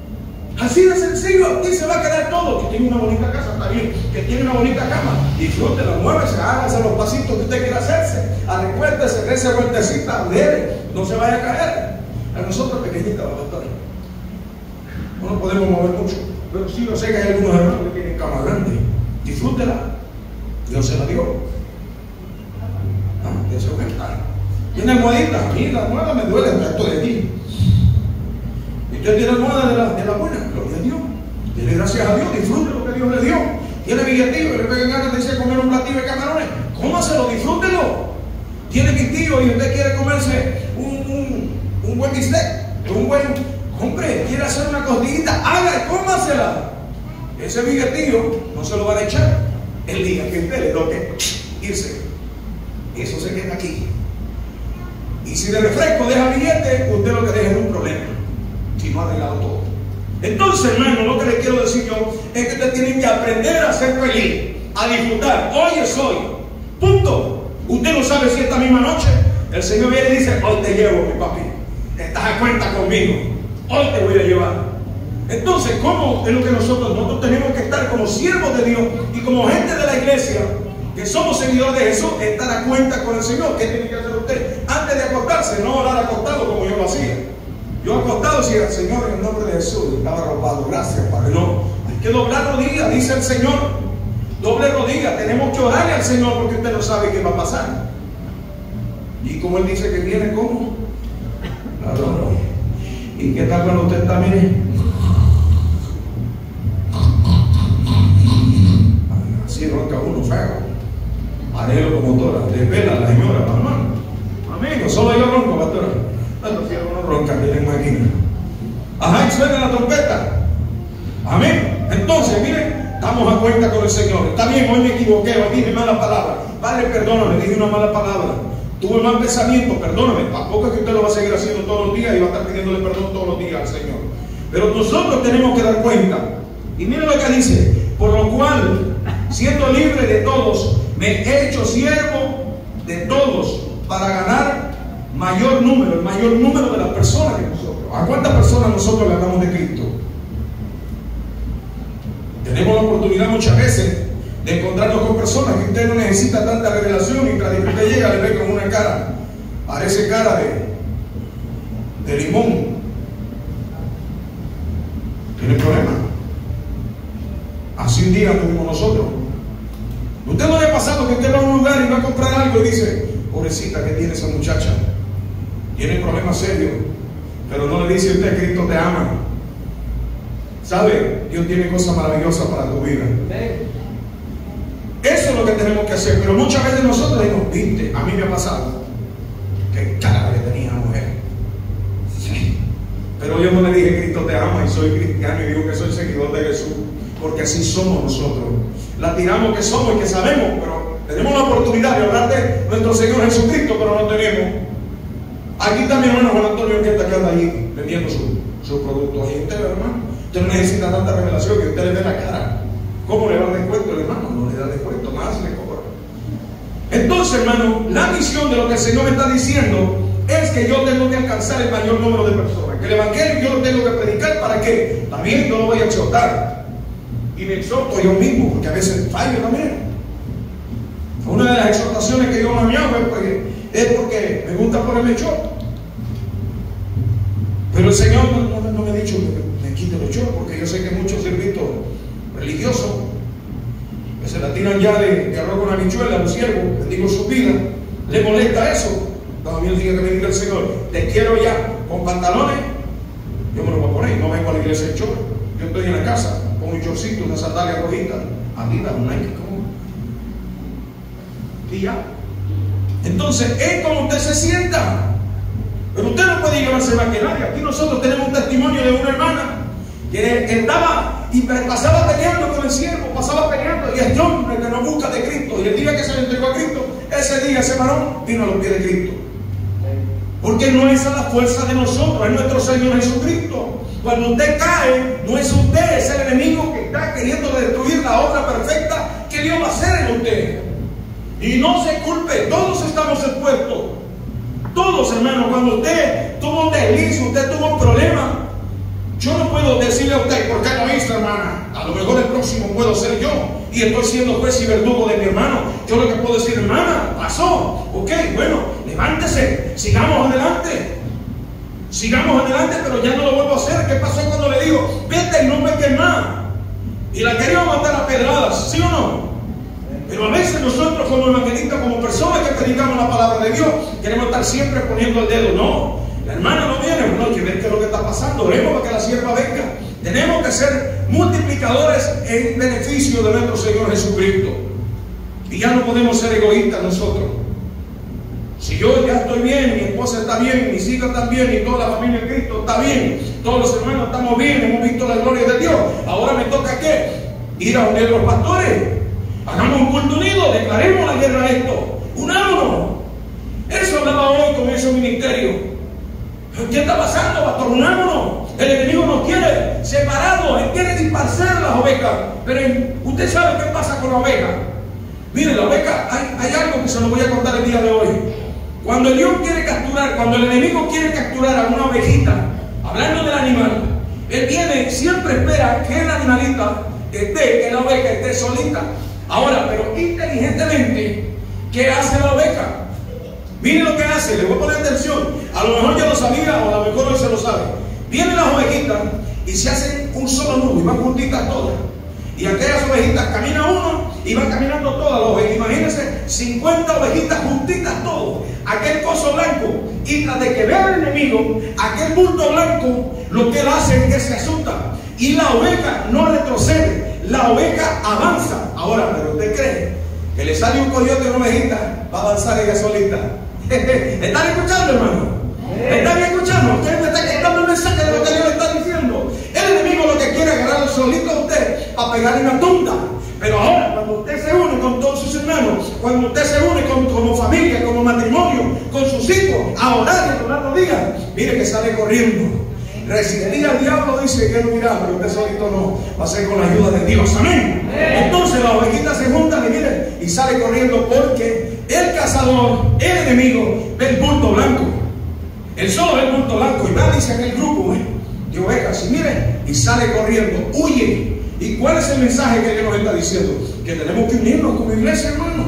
Así de sencillo, aquí se va a quedar todo. Que tiene una bonita casa, está bien. Que tiene una bonita cama, disfrútela, muévese, hágase los pasitos que usted quiera hacerse. Recuérdese, dése vueltecita, debe, no se vaya a caer. A nosotros pequeñitas, los doctores, no nos podemos mover mucho. Pero sí, yo sé que hay algunos hermanos que tienen cama grande. Disfrútela. Dios se la dio. No, de eso que está. Tiene almohadita. A mí la almohada me duele el resto de ti. Usted tiene almohada de la, de la buena, gloria a Dios. Tiene gracias a Dios, disfrute lo que Dios le dio. Tiene billetillo y le pegan ganas de irse a comer un platillo de camarones. Cómaselo, disfrútelo. Tiene billetillo y usted quiere comerse un, un, un buen bistec, un buen, hombre, quiere hacer una costillita, haga, cómasela. Ese billetillo no se lo van a echar el día que usted le toque irse. Eso se queda aquí. Y si de refresco deja billete, usted lo que deja es un problema. Si no ha arreglado todo. Entonces, hermano, lo que le quiero decir yo es que usted tiene que aprender a ser feliz, a disfrutar. Hoy es hoy. Punto. Usted no sabe si esta misma noche el Señor viene y dice, hoy te llevo, mi papi. Estás a cuenta conmigo. Hoy te voy a llevar. Entonces, ¿cómo es lo que nosotros, nosotros tenemos que estar como siervos de Dios y como gente de la iglesia, que somos seguidores de Jesús, estar a cuenta con el Señor? ¿Qué tiene que hacer usted? levantarse, no orar acostado como yo lo hacía. Yo acostado decía, Señor, en el nombre de Jesús, estaba arropado, gracias, Padre. No, hay que doblar rodillas, dice el Señor. Doble rodilla, tenemos que orarle al Señor porque usted no sabe qué va a pasar. Y como Él dice que viene, ¿cómo? Claro. ¿Y qué tal cuando usted está, mire? Así ronca uno feo. Anhelo como toda, desvela la señora, hermano. Amigo, solo yo ronco, pastora. No, si uno ronca, que le imagina. Ajá, y suena la trompeta. Amén. Entonces, miren, estamos a cuenta con el Señor. Está bien, hoy me equivoqué, hoy dije mala palabra. Padre, perdóname, dije una mala palabra. Tuve mal pensamiento, perdóname. Tampoco es que usted lo va a seguir haciendo todos los días y va a estar pidiéndole perdón todos los días al Señor. Pero nosotros tenemos que dar cuenta. Y miren lo que dice: por lo cual, siendo libre de todos, me he hecho siervo de todos para ganar mayor número, el mayor número de las personas que nosotros. ¿A cuántas personas nosotros le hablamos de Cristo? Tenemos la oportunidad muchas veces de encontrarnos con personas que usted no necesita tanta revelación y cada vez que usted llega le ve con una cara, parece cara de, de limón. ¿Tiene problema? Así un día tuvimos nosotros. ¿Usted no le ha pasado que usted va a un lugar y va a comprar algo y dice, pobrecita, ¿qué tiene esa muchacha? Tiene problemas serios, pero no le dice a usted, Cristo te ama? ¿Sabe? Dios tiene cosas maravillosas para tu vida. Eso es lo que tenemos que hacer. Pero muchas veces nosotros decimos, viste, a mí me ha pasado. Qué cara que tenía la mujer. Sí. Pero yo no le dije, Cristo te ama y soy cristiano y digo que soy seguidor de Jesús. Porque así somos nosotros. La tiramos que somos y que sabemos, pero tenemos la oportunidad de hablar de nuestro Señor Jesucristo, pero no tenemos. Aquí está mi hermano Juan Antonio, que está que anda allí vendiendo sus su productos. Y usted, hermano, usted no necesita tanta revelación que usted le dé la cara. ¿Cómo le da descuento el hermano? No le da descuento, más le cobra. Entonces, hermano, la misión de lo que el Señor me está diciendo es que yo tengo que alcanzar el mayor número de personas. Que el evangelio yo lo tengo que predicar. ¿Para qué? También no lo voy a exhortar. Y me exhorto yo mismo, porque a veces fallo también. Una de las exhortaciones que yo me hago es porque, es porque me gusta ponerme short. Pero el Señor no, no, no me ha dicho que me quite los shorts, porque yo sé que muchos siervitos religiosos que se la tiran ya de, de arroz con habichuela a los siervos, bendigo su vida, le molesta eso. Todavía el día que me diga el Señor, te quiero ya con pantalones, yo me lo voy a poner, no vengo a la iglesia de short. Yo estoy en la casa con un chorcito, una sandalia rojita, Adidas, un Nike, ¿cómo? Y ya. Entonces, es como usted se sienta. Pero usted no puede llevarse más que nadie. Aquí nosotros tenemos un testimonio de una hermana que estaba y pasaba peleando con el siervo, pasaba peleando, y es hombre que nos busca de Cristo. Y el día que se le entregó a Cristo, ese día ese varón vino a los pies de Cristo. Porque no es a la fuerza de nosotros, es nuestro Señor Jesucristo. Cuando usted cae, no es usted, es el enemigo que está queriendo destruir la obra perfecta que Dios va a hacer en usted. Y no se culpe, todos estamos expuestos. Todos, hermanos, cuando usted tuvo un desliz, usted tuvo un problema, yo no puedo decirle a usted, ¿por qué lo hizo, hermana? A lo mejor el próximo puedo ser yo, y estoy siendo juez y verdugo de mi hermano. Yo lo que puedo decir, hermana, pasó, ok, bueno, levántese, sigamos adelante. Sigamos adelante, pero ya no lo vuelvo a hacer. ¿Qué pasó cuando le digo, vete y no peques más? Y la quería matar a pedradas, ¿sí o no? Pero a veces nosotros como evangelistas, como personas que predicamos la palabra de Dios, queremos estar siempre poniendo el dedo. No, la hermana no viene, bueno, hay que ver qué es lo que está pasando. Oremos para que la sierva venga. Tenemos que ser multiplicadores en beneficio de nuestro Señor Jesucristo. Y ya no podemos ser egoístas nosotros. Si yo ya estoy bien, mi esposa está bien, mis hijas están bien, y toda la familia de Cristo está bien, todos los hermanos estamos bien, hemos visto la gloria de Dios, ahora me toca ¿qué? Ir a unir a los pastores. Hagamos un culto unido, declaremos la guerra a esto, unámonos. Eso hablaba hoy con ese ministerio. ¿Qué está pasando, pastor? Unámonos. El enemigo nos quiere separados, él quiere dispersar las ovejas. Pero usted sabe qué pasa con la oveja. Mire, la oveja, hay, hay algo que se lo voy a contar el día de hoy. Cuando el Dios quiere capturar, cuando el enemigo quiere capturar a una ovejita, hablando del animal, él viene, siempre espera que el animalita esté, que la oveja esté solita. Ahora, pero inteligentemente, ¿qué hace la oveja? Miren lo que hace, le voy a poner atención. A lo mejor ya lo sabía o a lo mejor hoy se lo sabe. Vienen las ovejitas y se hacen un solo nudo y van juntitas todas. Y aquellas ovejitas camina uno y van caminando todas las ovejas. Imagínense, cincuenta ovejitas juntitas todas. Aquel coso blanco. Y tras de que vea el enemigo, aquel bulto blanco, lo que él hace es que se asusta. Y la oveja no retrocede, la oveja avanza. Ahora, ¿pero usted cree que le sale un coyote y una ovejita? Va a avanzar ella solita. ¿Están escuchando, hermano? ¿Están escuchando? Usted me está dando un mensaje de lo que Dios le está diciendo. El enemigo lo que quiere es agarrarlo solito a usted para pegarle una tunda. Pero ahora, cuando usted se une con todos sus hermanos, cuando usted se une con, como familia, como matrimonio, con sus hijos, a orar y a tomar rodillas, mire que sale corriendo. Resistiría al diablo, dice que él lo irá, pero usted solito no, va a ser con la ayuda de Dios. Amén. Entonces las ovejitas se juntan y miren, y sale corriendo porque el cazador, el enemigo, ve el bulto blanco. Él solo ve el bulto blanco y va, dice aquel grupo ¿eh? de ovejas, y miren, y sale corriendo, huye. ¿Y cuál es el mensaje que Dios nos está diciendo? Que tenemos que unirnos como iglesia, hermano.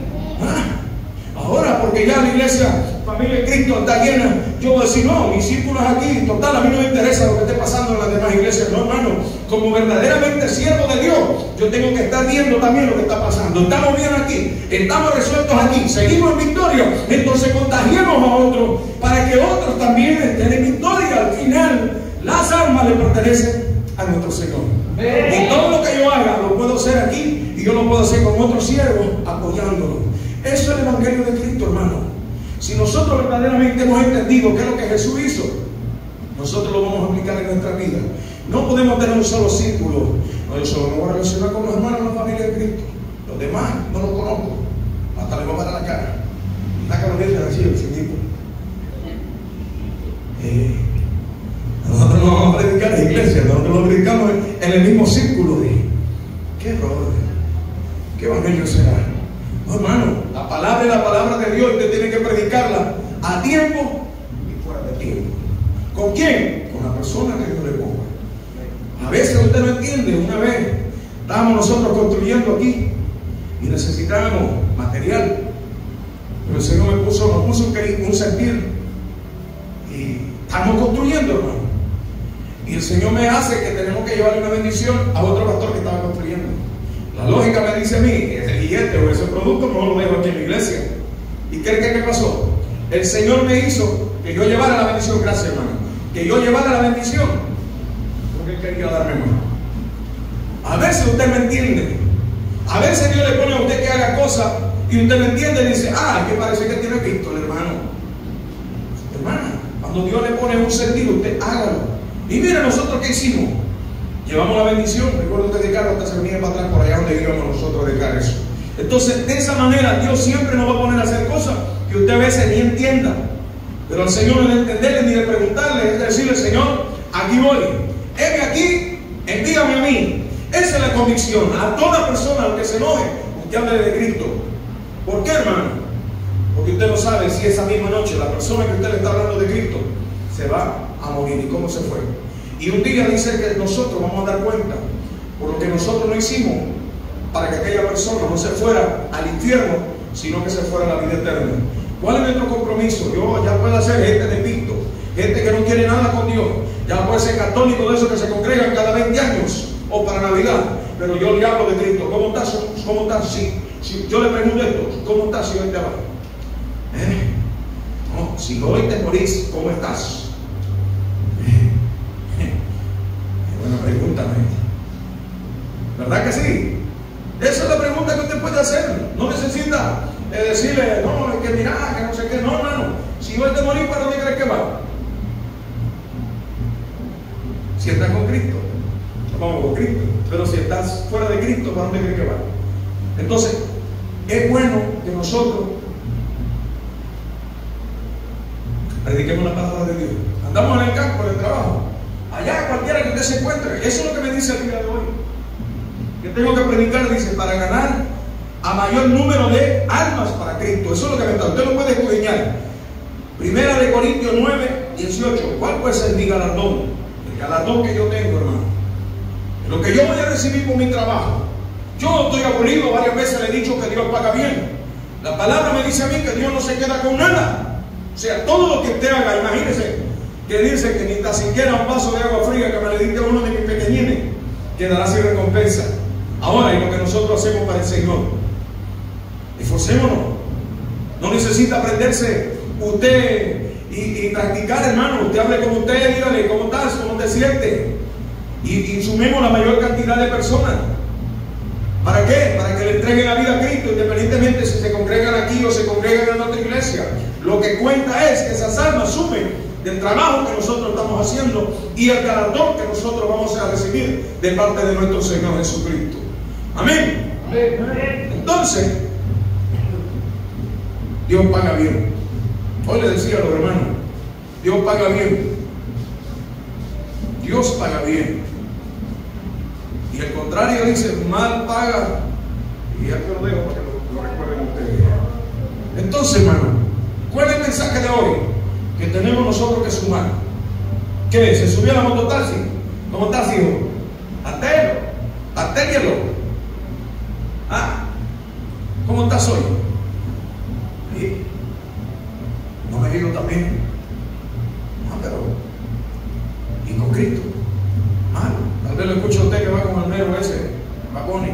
¿Ah? Ahora, porque ya la iglesia, familia de Cristo, está llena, yo voy a decir, no, mis círculos aquí, total, a mí no me interesa lo que esté pasando en las demás iglesias. No, hermano, como verdaderamente siervo de Dios, yo tengo que estar viendo también lo que está pasando. Estamos bien aquí, estamos resueltos aquí, seguimos en victoria, entonces contagiemos a otros para que otros también estén en victoria. Al final, las almas le pertenecen a nuestro Señor. Y todo lo que yo haga lo puedo hacer aquí y yo lo puedo hacer con otros siervos apoyándolo. Eso es el evangelio de Cristo, hermano. Si nosotros verdaderamente hemos entendido qué es lo que Jesús hizo, nosotros lo vamos a aplicar en nuestra vida. No podemos tener un solo círculo. No, yo solo me voy a relacionar con los hermanos de la familia de Cristo. Los demás no los conozco. Hasta le voy a parar la cara. La cara de así, ese tipo. Eh, nosotros no vamos a predicar en la iglesia, nosotros lo predicamos en el mismo círculo. De, ¿qué error? ¿Qué evangelio será? No, hermano, la palabra es la palabra de Dios y usted tiene que predicarla a tiempo y fuera de tiempo. ¿Con quién? Con la persona que Dios le ponga. A veces usted no entiende. Una vez estábamos nosotros construyendo aquí y necesitábamos material, pero el Señor me puso, nos puso un, un sentir y estamos construyendo, hermano. Y el Señor me hace que tenemos que llevarle una bendición a otro pastor que estaba construyendo. La lógica me dice a mí, ese billete o ese producto no lo dejo aquí en la iglesia. ¿Y qué qué pasó? El Señor me hizo que yo llevara la bendición, gracias hermano, que yo llevara la bendición, porque Él quería darme más. A veces usted me entiende. A veces Dios le pone a usted que haga cosas y usted me entiende y dice, ah, que parece que tiene Cristo el hermano. Hermana, cuando Dios le pone un sentido, usted hágalo. Y mire nosotros qué hicimos. Llevamos la bendición. Recuerdo que de carro hasta se venía para atrás por allá donde íbamos nosotros a dejar eso. Entonces, de esa manera, Dios siempre nos va a poner a hacer cosas que usted a veces ni entienda. Pero al Señor no le entenderle ni de preguntarle, es decirle, Señor, aquí voy. Heme aquí, envíame a mí. Esa es la convicción. A toda persona que se enoje, usted hable de Cristo. ¿Por qué, hermano? Porque usted no sabe si esa misma noche la persona que usted le está hablando de Cristo se va a morir. ¿Y cómo se fue? Y un día dice que nosotros vamos a dar cuenta por lo que nosotros no hicimos para que aquella persona no se fuera al infierno, sino que se fuera a la vida eterna. ¿Cuál es nuestro compromiso? Yo ya puedo ser gente de Cristo, gente que no quiere nada con Dios, ya puede ser católico de esos que se congregan cada veinte años o para Navidad, pero yo le hablo de Cristo. ¿Cómo estás? ¿Cómo estás? Si, si yo le pregunto esto, ¿cómo estás si hoy te va? ¿Eh? No, si hoy te morís, ¿cómo estás? Buena pregunta, ¿no? ¿Verdad que sí? Esa es la pregunta que usted puede hacer. No necesita eh, decirle, no, es que mira, que no sé qué. No, hermano. Si hoy te morís, ¿para dónde crees que va? Si estás con Cristo, vamos con Cristo. Pero si estás fuera de Cristo, ¿para dónde crees que va? Entonces, es bueno que nosotros prediquemos la palabra de Dios. Andamos en el campo, en el trabajo. Allá cualquiera que usted se encuentre. Eso es lo que me dice el día de hoy. Que tengo que predicar, dice, para ganar a mayor número de almas para Cristo. Eso es lo que me está. Usted lo puede escudriñar. Primera de Corintios nueve, dieciocho. ¿Cuál puede ser mi galardón? El galardón que yo tengo, hermano. Lo que yo voy a recibir por mi trabajo. Yo estoy aburrido, varias veces le he dicho que Dios paga bien. La palabra me dice a mí que Dios no se queda con nada. O sea, todo lo que usted haga, imagínese que dice que ni tan siquiera un vaso de agua fría que me le diste a uno de mis pequeñines quedará sin recompensa. Ahora, y lo que nosotros hacemos para el Señor, esforcémonos. No necesita aprenderse usted y, y practicar, hermano. Usted hable con usted, dígale cómo estás, cómo te sientes, y, y sumemos la mayor cantidad de personas. ¿Para qué? Para que le entreguen la vida a Cristo, independientemente si se congregan aquí o se congregan en otra iglesia. Lo que cuenta es que esas almas sumen del trabajo que nosotros estamos haciendo y el galardón que nosotros vamos a recibir de parte de nuestro Señor Jesucristo. Amén. Entonces, Dios paga bien. Hoy le decía a los hermanos, Dios paga bien. Dios paga bien. Y el contrario dice, mal paga. Y ya te lo dejo para que lo, lo recuerden ustedes. Entonces, hermano, ¿cuál es el mensaje de hoy? Que tenemos nosotros que sumar. ¿Qué es? ¿Se subió a la mototaxi? ¿Cómo estás, hijo? Atelo, atéguelo. Ah, ¿cómo estás hoy? ¿Sí? No me digo también. No, pero ¿y con Cristo? Malo. Tal vez lo escucha usted que va con el mero ese, Vagoni.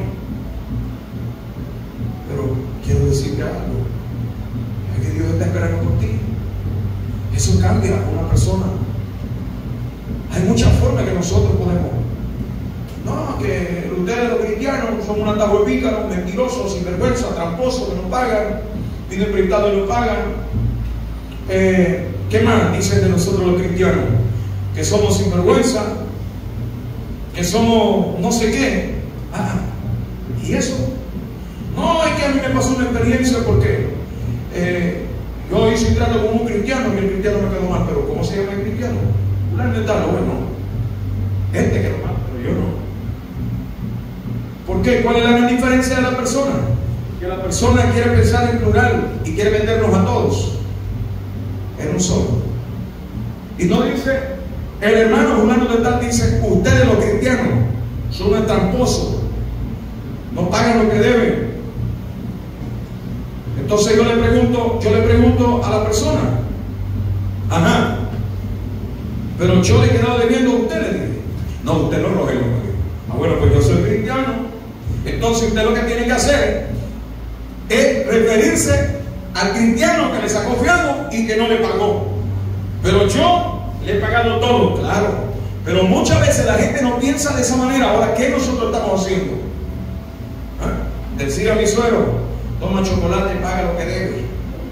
Pero quiero decirte algo. Es que Dios está esperando por ti. Eso cambia a una persona. Hay muchas formas que nosotros podemos. No, que ustedes los cristianos son un atajo de pícaros, mentirosos, sinvergüenza, tramposos, que no pagan, piden prestado y no pagan. Eh, ¿Qué más dicen de nosotros los cristianos? Que somos sinvergüenza, que somos no sé qué. Ah, ¿y eso? No, es que a mí me pasó una experiencia porque eh, yo hice un trato con un cristiano y el cristiano me quedó mal. Pero ¿cómo se llama el cristiano? Realmente tal, bueno, este quedó mal, pero yo no. ¿Por qué? ¿Cuál es la gran diferencia de la persona? Que la persona quiere pensar en plural y quiere vendernos a todos en un solo. Y no dice, el hermano fulano de tal dice, ustedes los cristianos son tramposos, no pagan lo que deben. Entonces yo le pregunto, yo le pregunto a la persona, ajá, pero yo le he quedado debiendo a ustedes. No, usted no lo es. Ah, bueno, pues yo soy cristiano. Entonces usted lo que tiene que hacer es referirse al cristiano que le sacó fiado y que no le pagó. Pero yo le he pagado todo, claro. Pero muchas veces la gente no piensa de esa manera. Ahora, ¿qué nosotros estamos haciendo? ¿Ah? Decir a mi suegro, toma chocolate y paga lo que debe.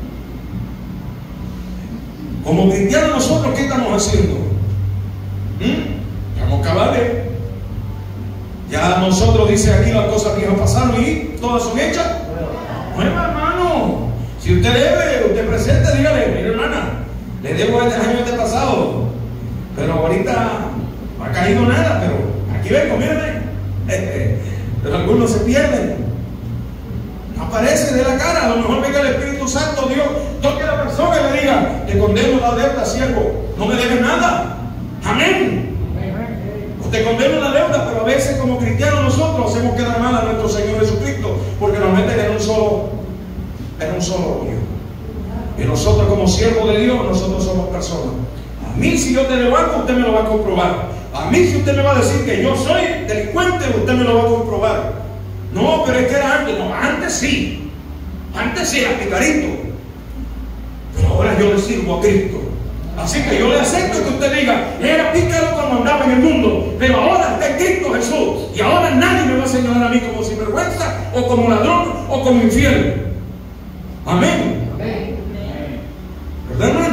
Como cristianos nosotros, ¿qué estamos haciendo? ¿Mm? Estamos cabales. Ya nosotros, dice aquí, las cosas viejas pasaron y todas son hechas nuevas, hermano. Si usted debe, usted presente, dígale, mire hermana, le debo el año este pasado, pero ahorita no ha caído nada, pero aquí vengo, míreme. Pero algunos se pierden, no aparecen de la cara. A lo mejor venga el Espíritu Santo, Dios toque a la persona y le diga, te condeno la deuda, siervo, no me debes nada. Amén. Te condeno la deuda, pero a veces como cristianos nosotros hacemos quedar mal a nuestro Señor Jesucristo porque nos meten en un solo en un solo hoyo. Y nosotros como siervos de Dios, nosotros somos personas. A mí si yo te debo algo, usted me lo va a comprobar. A mí si usted me va a decir que yo soy delincuente, usted me lo va a comprobar. No, pero es que era antes. No, antes sí. Antes sí era picarito. Pero ahora yo le sirvo a Cristo. Así que yo le acepto que usted diga, era pícaro cuando andaba en el mundo, pero ahora está en Cristo Jesús. Y ahora nadie me va a señalar a mí como sinvergüenza, o como ladrón, o como infiel. Amén. Amén. ¿Verdad, hermano?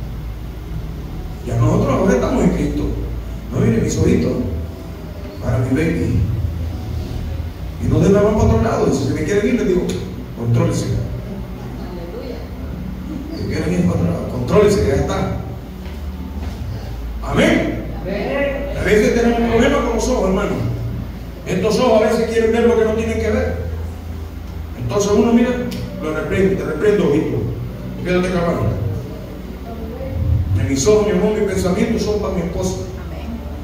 Ya nosotros ahora estamos en Cristo. No, mire, mis ojitos, para mi baby. Y no de nada para otro lado. Y si se me quiere ir, le digo, contrólese. Si quieren ir para otro lado, contrólese, que ya está. Amén. A veces tenemos un problema con los ojos, hermano. Estos ojos a veces quieren ver lo que no tienen que ver. Entonces uno mira, lo reprende, te reprendo, ojito. Quédate cabrón. Mis ojos, mi amor, mis pensamientos son para mi esposa.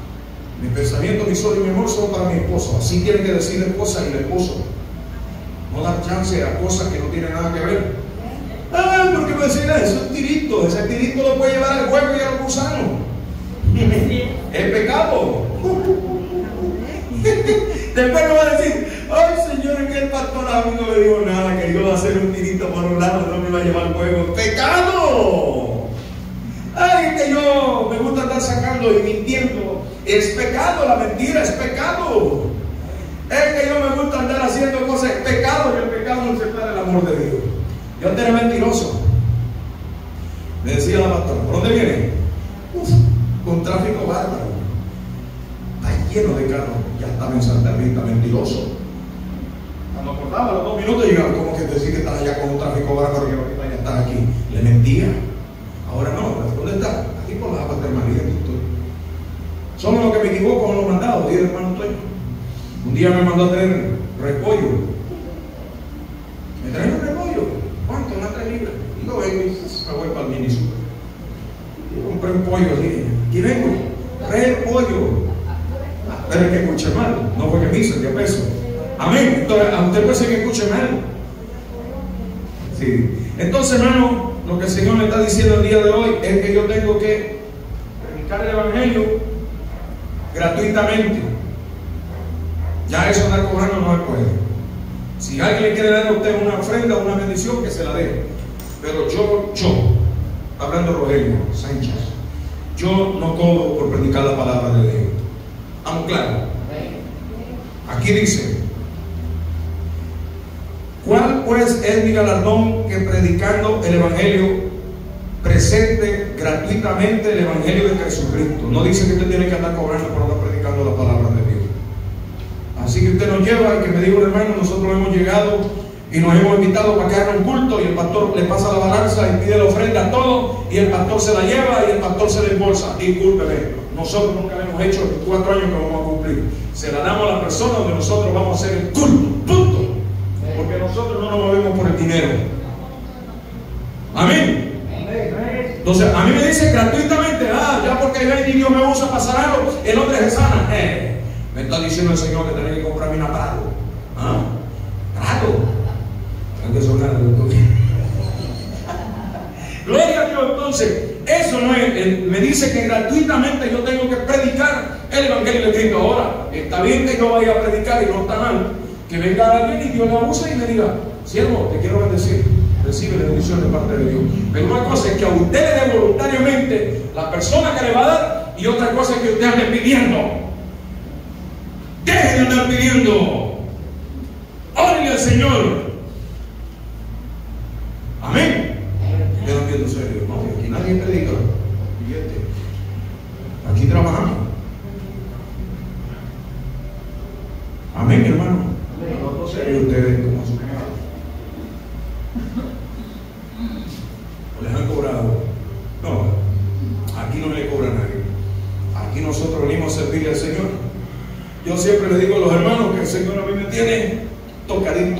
Mis pensamientos, mis ojos y mi amor son para mi esposo. Así tiene que decir la esposa y el esposo. No dar chance a cosas que no tienen nada que ver. Ah, ¿por qué me decir eso? Es un tirito. Ese tirito lo puede llevar al huevo y al gusano. Es pecado. Después me va a decir, ay Señor, es que el pastor a mí no me dijo nada, que yo iba a hacer un tirito por un lado, no me iba a llevar al huevo. ¡Pecado! Ay, que yo me gusta andar sacando y mintiendo. Es pecado, la mentira es pecado. Es que yo me gusta andar haciendo cosas, es pecado, y el pecado no separa el amor de Dios. Yo antes era mentiroso. Me decía la pastora, ¿por dónde viene? Uf, con tráfico bárbaro. Está lleno de carros. Ya estaba en Santa Rita, mentiroso. Cuando acordaba los dos minutos llegaba, como que decir que estaba allá con un tráfico bárbaro y ahorita ya estaba aquí. Le mentía. Ahora no, ¿dónde está? Aquí por la Zapata María. Somos los que me equivoco con los mandados, dice el hermano Antonio. Un día me mandó a traer repollo. Me trae un repollo. ¿Cuánto? Una tres libras. Y yo vengo y me voy para el mini super. Y compré un pollo así. Aquí vengo. Repollo. Pero es que escuche mal. No fue que me hizo, que peso. Amén. Entonces, a usted puede ser que escuche mal. Sí. Entonces, hermano, lo que el Señor me está diciendo el día de hoy es que yo tengo que predicar el Evangelio gratuitamente. Ya eso andar cobrando no se puede. Si alguien le quiere dar a usted una ofrenda o una bendición, que se la dé. Pero yo, yo, hablando de Rogelio Sánchez, yo no cobro por predicar la palabra de Dios. ¿Estamos claros? Aquí dice, ¿cuál pues es mi galardón que predicando el Evangelio presente gratuitamente el Evangelio de Jesucristo? No dice que usted tiene que andar cobrando por andar predicando la palabra de Dios. Así que usted nos lleva, que me dijo un hermano, nosotros hemos llegado y nos hemos invitado para que haga un culto, y el pastor le pasa la balanza y pide la ofrenda a todo, y el pastor se la lleva y el pastor se la embolsa. Discúlpeme, nosotros nunca lo hemos hecho en cuatro años que vamos a cumplir. Se la damos a la persona donde nosotros vamos a hacer el culto, punto. Porque nosotros no nos movemos por el dinero. Amén. Entonces, a mí me dicen gratuitamente, ah, ya porque el Dios me usa para sanar, el hombre se sana. Eh, me está diciendo el Señor que tenía que comprarme una Prado. ¿Ah? Prado. Hay que sonar. Gloria a Dios. Entonces, eso no es, me dice que gratuitamente yo tengo que predicar el Evangelio de Cristo. Ahora, está bien que yo vaya a predicar y no está mal que venga alguien y Dios la use y me diga, siervo, te quiero bendecir, recibe la bendición de parte de Dios. Pero una cosa es que a usted le dé voluntariamente la persona que le va a dar, y otra cosa es que usted ande pidiendo. Deje de andar pidiendo. Órale al Señor. Amén. Yo no entiendo serio, no, aquí nadie predica. Aquí trabajamos. Amén, hermano. No sé ustedes como su casa. ¿O les han cobrado? No, aquí no le cobra a nadie. Aquí nosotros venimos a servirle al Señor. Yo siempre le digo a los hermanos que el Señor a mí me tiene tocadito.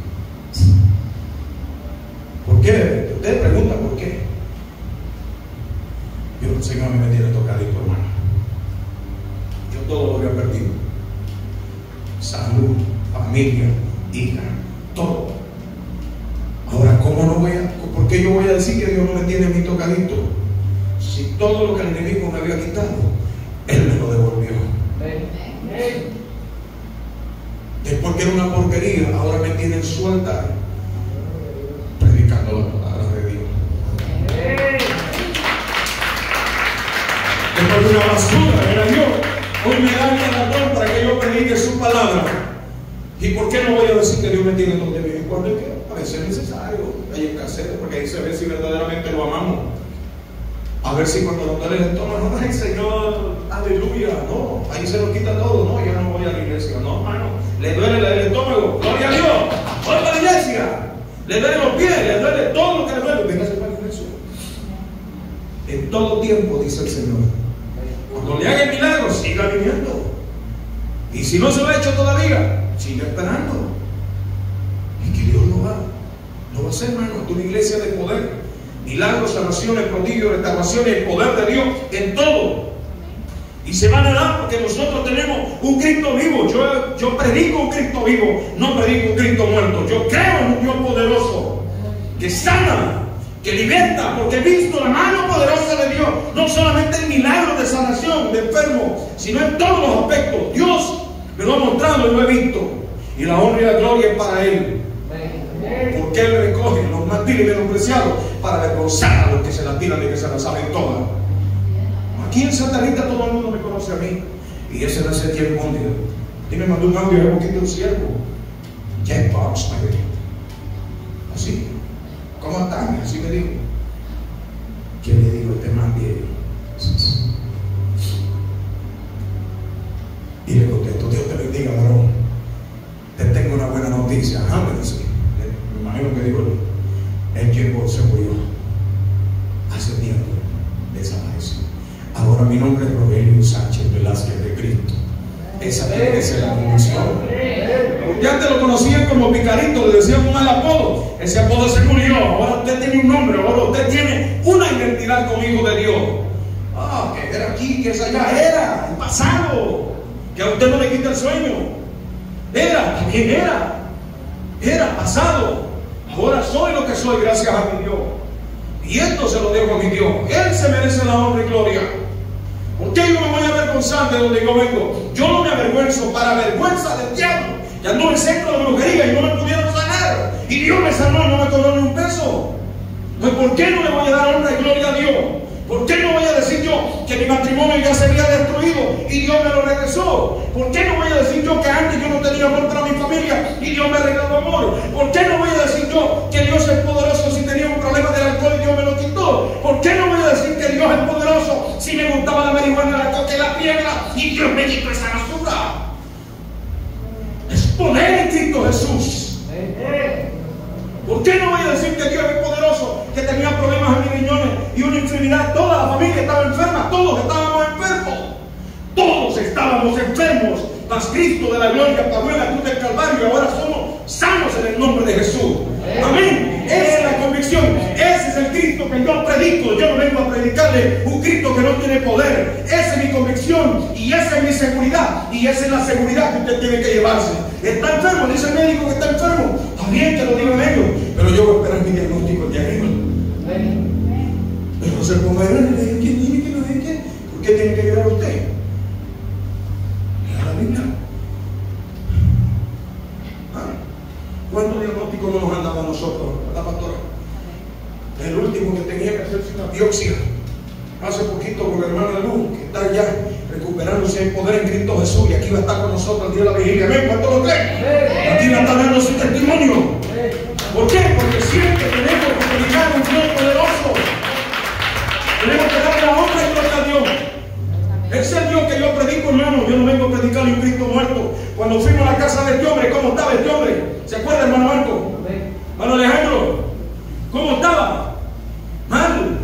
¿Por qué? Ustedes preguntan por qué. Yo, el Señor a mí me tiene tocadito, hermano. Yo todo lo había perdido. Salud, familia, hija, todo. Ahora, ¿cómo no voy a, por qué yo voy a decir que Dios no me tiene mi tocadito? Si todo lo que el enemigo me había quitado, Él me lo devolvió. Después que era una porquería, ahora me tiene en su altar predicando la palabra de Dios. Después de una basura era Dios, hoy me da el galardón para que yo predique su palabra. ¿Y por qué no voy a decir que Dios me tiene donde vive? Cuando es que parece necesario, hay escasez, porque ahí se ve si verdaderamente lo amamos. A ver si cuando nos duele el estómago, no, ay Señor, aleluya, no, ahí se nos quita todo, no, ya no voy a la iglesia, no, hermano, le duele el estómago, gloria a Dios, voy para la iglesia, le duele los pies, le duele todo lo que le duele, véngase para la iglesia. En todo tiempo, dice el Señor, cuando le haga el milagro, siga viniendo, y si no se lo ha hecho todavía, siga esperando. Es que Dios no va, no va a ser, hermano, es una iglesia de poder. Milagros, sanaciones, prodigios, restauraciones, el poder de Dios en todo. Y se van a dar porque nosotros tenemos un Cristo vivo. Yo, yo predico un Cristo vivo, no predico un Cristo muerto. Yo creo en un Dios poderoso que sana, que liberta, porque he visto la mano poderosa de Dios, no solamente en milagros de sanación de enfermos, sino en todos los aspectos. Dios me lo ha mostrado y lo he visto, y la honra y la gloria es para Él, porque Él recoge los más viles y menospreciados para avergonzar a los que se la tiran y que se la saben todas. Aquí en Santa Rita todo el mundo me conoce a mí, y ese era ese tiempo un día. Y me mandó un audio de un poquito un siervo, Jack Box, my God. Así, ¿cómo están? Así me dijo. ¿Qué le digo? Este man viejo. Y le contesto, Dios te bendiga, varón. Te tengo una buena noticia. Ah, me dice. Me imagino que digo, el tiempo se murió. Hace tiempo desapareció. Ahora mi nombre es Rogelio Sánchez Velázquez de Cristo. Esa tiene que ser la condición. Ya te lo conocían como Picarito, le decían un mal apodo. Ese apodo se murió. Ahora usted tiene un nombre, ahora usted tiene una identidad como hijo de Dios. Ah, que era aquí, que es allá. Era el pasado. Que a usted no le quita el sueño. Era, también era. Era pasado. Ahora soy lo que soy gracias a mi Dios. Y esto se lo dejo a mi Dios. Él se merece la honra y gloria. ¿Por qué yo me voy a avergonzar de donde yo vengo? Yo no me avergüenzo para vergüenza del diablo. Ya no me centro de brujería y no me pudieron sanar. Y Dios me sanó y no me cobró ni un peso. Pues ¿por qué no le voy a dar honra y gloria a Dios? ¿Por qué no voy a decir yo que mi matrimonio ya se había destruido y Dios me lo regresó? ¿Por qué no voy a decir yo que antes yo no tenía amor para mi familia y Dios me regaló amor? ¿Por qué no voy a decir yo que Dios es poderoso si tenía un problema del alcohol y Dios me lo quitó? ¿Por qué no voy a decir que Dios es poderoso si me gustaba la marihuana, la coca y la piedra y Dios me quitó esa basura? Es poder en Cristo Jesús. ¿Por qué no voy a decir que Dios es poderoso, que tenía problemas en mis riñones y una enfermedad? Toda la familia estaba enferma, todos estábamos enfermos. Todos estábamos enfermos, mas Cristo de la gloria pagó en la cruz del Calvario y ahora somos sanos en el nombre de Jesús. Amén. Esa es la convicción. Ese es el Cristo que yo predico. Yo no vengo a predicarle un Cristo que no tiene poder. Esa es mi convicción y esa es mi seguridad. Y esa es la seguridad que usted tiene que llevarse. Está enfermo, dice el médico que está enfermo. Está bien que lo digan ellos, pero yo voy a esperar mi diagnóstico de arriba. Pero no se ponga a llorar. ¿Quién tiene que no qué? ¿Por qué tiene que llorar usted? Lea la Biblia. ¿Cuántos diagnósticos no nos han dado a nosotros, la pastora? El último que tenía que hacerse una biopsia hace poquito con la hermana Luz, que está ya recuperándose en poder en Cristo Jesús, y aquí va a estar con nosotros el día de la vigilia. ¿Ven? ¿Cuántos lo creen? Aquí va a estar dando su testimonio. ¿Por qué? Porque siempre tenemos que predicar un Dios poderoso. Tenemos que darle la honra y gloria a Dios. Ese es el Dios que yo predico, hermano. Yo no vengo a predicarle un Cristo muerto. Cuando fuimos a la casa de este hombre, ¿cómo estaba este hombre? ¿Se acuerda, hermano Marco? Hermano Alejandro, ¿cómo estaba? Mal.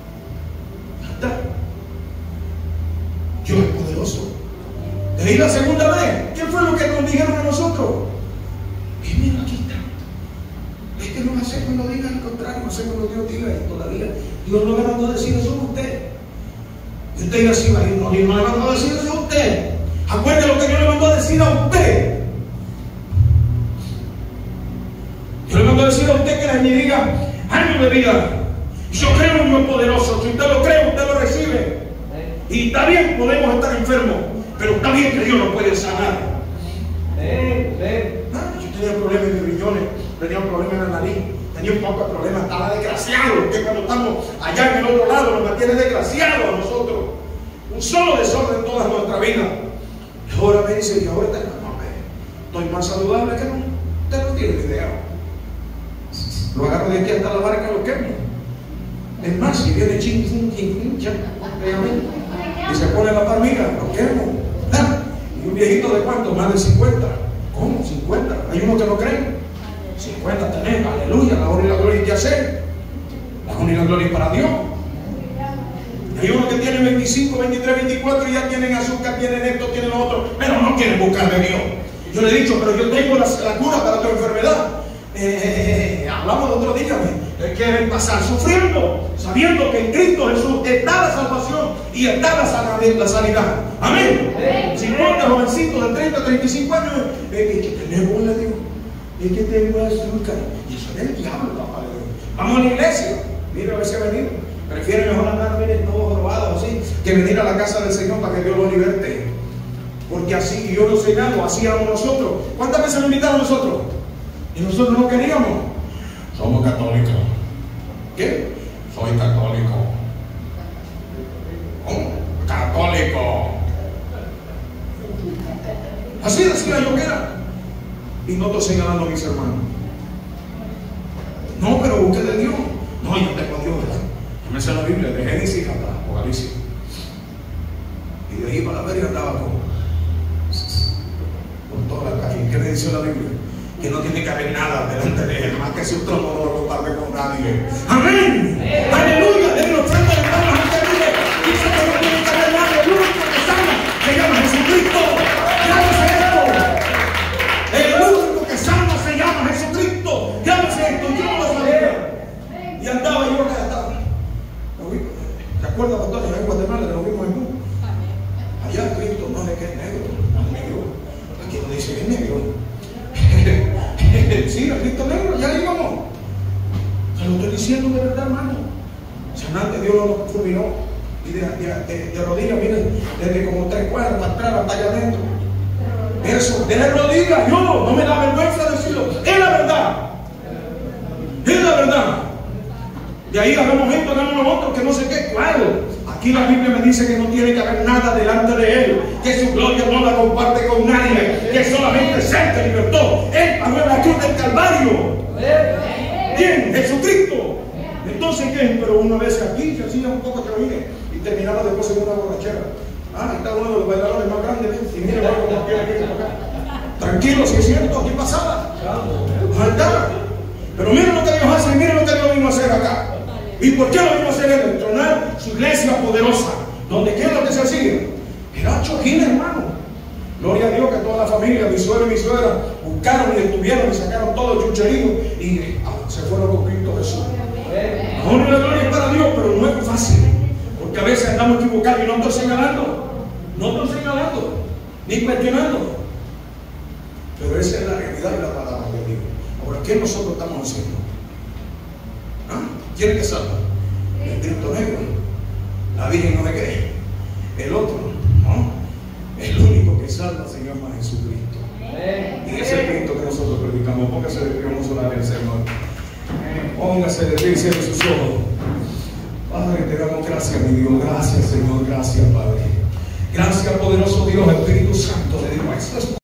Dios es poderoso. De ahí la segunda vez, ¿qué fue lo que nos dijeron a nosotros? Que mira, aquí está. Es que no hace cuando diga al contrario, no hace cuando Dios diga, y todavía Dios no le mandó a decir eso a usted. Y usted diga así, no, Dios no le mandó a decir eso a usted. Acuérdate lo que Dios le mandó a decir a usted. Yo le mando a decir a usted que la niña diga, año de vida. Yo creo en un Dios poderoso. Si usted lo cree, usted lo recibe. Y está bien, podemos estar enfermos, pero está bien que Dios nos puede sanar. Ah, yo tenía problemas en mis riñones, tenía problemas en la nariz, tenía un poco de problemas, estaba desgraciado, que cuando estamos allá en el otro lado nos mantiene desgraciados a nosotros. Un solo desorden en toda nuestra vida. Y ahora me dice, y ahora está, no, estoy más saludable que no. Usted no tiene idea. Lo agarro de aquí hasta la barca, lo quemo. Es más, si viene ching, ching, ching, ching, y se pone la palmira, lo quemo. Y un viejito de cuánto, más de cincuenta. ¿Cómo? cincuenta. Hay uno que no cree. cincuenta tenemos, aleluya, la honra y la gloria que hacer. La honra y la gloria para Dios. Hay uno que tiene veinticinco, veintitrés, veinticuatro y ya tienen azúcar, tienen esto, tienen lo otro, pero no quieren buscar de Dios. Yo le he dicho, pero yo tengo la, la cura para tu enfermedad. Eh, hablamos de otro día, ¿eh? Quieren pasar sufriendo, sabiendo que en Cristo Jesús está la salvación y está la, san la sanidad. Amén. cincuenta jovencitos de treinta a treinta y cinco años, eh, que tenemos la Dios, es que tengo azúcar. Y eso es el diablo, papá. Vamos a la iglesia, mira a ver si ha venido. Prefieren mejor andar, miren, todos robados así, que venir a la casa del Señor para que Dios lo liberte. Porque así, yo lo sé algo, así éramos nosotros. ¿Cuántas veces nos invitaron a nosotros? Y nosotros no queríamos. Somos católicos. ¿Qué? Soy católico. ¿Cómo? Católico. Así decía yo que era. Y no estoy señalando a mis hermanos. No, pero busque de Dios. No, yo tengo a Dios, ¿verdad? Yo me sé la Biblia, de Génesis hasta Apocalipsis. Y de ahí para ver y andaba con, con toda la calle. ¿Qué me dice la Biblia? Que no tiene que haber nada delante de él, más que su trono no lo comparte con nadie. ¡Amén! ¡Aleluya! Denle los frentes de palmas a usted, mire. Dice que no tiene que haber nada. El único que sana se llama Jesucristo. Llámese esto. El único que sana se llama Jesucristo. Llámese esto. Yo no lo sabía. Y andaba yo acá, estaba. ¿Se acuerda, pastor? En Guatemala, que lo vimos en Cuba. Allá Cristo no es que es negro, no es negro. Aquí no dice que es negro. Sí, el Cristo negro, ya le íbamos. Se lo estoy diciendo de verdad, hermano. Sanante Dios lo fulminó. Y de, de, de, de rodillas, miren, desde como tres cuadras para atrás hasta allá adentro. Eso, de rodillas, yo no me da vergüenza decirlo. Es la verdad. Es la verdad. De ahí habrá momentos, habrá momentos que no sé qué, claro. Aquí la Biblia me dice que no tiene que haber nada delante de Él, que su gloria no la comparte con nadie, que solamente se te libertó. Él pagó en la cruz del Calvario. ¿Quién? Jesucristo. Entonces, ¿qué? Pero una vez aquí se hacía un poco traído y terminaba después en una borrachera. Ah, está uno de los bailadores más grandes. Y mire, bueno, como quiere aquí acá. Tranquilo, si es cierto, aquí pasaba. Andaba. Pero miren lo que Dios hace y miren lo que Dios vino a hacer acá. ¿Y por qué lo vino a hacer él? Entronar su iglesia poderosa. ¿Donde qué es lo que se hacía? Era choquín, hermano. Gloria a Dios que toda la familia, mi suegro y mi suegra, buscaron y estuvieron y sacaron todo el chucherío y ah, se fueron con Cristo Jesús. La honra y la gloria es para Dios, pero no es fácil. Porque a veces andamos equivocados y no estoy señalando. No estoy señalando, ni cuestionando. Pero esa es la realidad y la palabra de Dios. Ahora, ¿qué nosotros estamos haciendo? ¿Ah? ¿Quién es que salva? El Cristo negro. La Virgen no me cree. El otro, ¿no? El único que salva se llama Jesucristo. Y ese es el Cristo que nosotros predicamos. Póngase de pie, vamos a orar al Señor. Póngase de pie y cierre sus ojos. Padre, te damos gracias, mi Dios. Gracias, Señor. Gracias, Padre. Gracias, poderoso Dios, Espíritu Santo de Dios.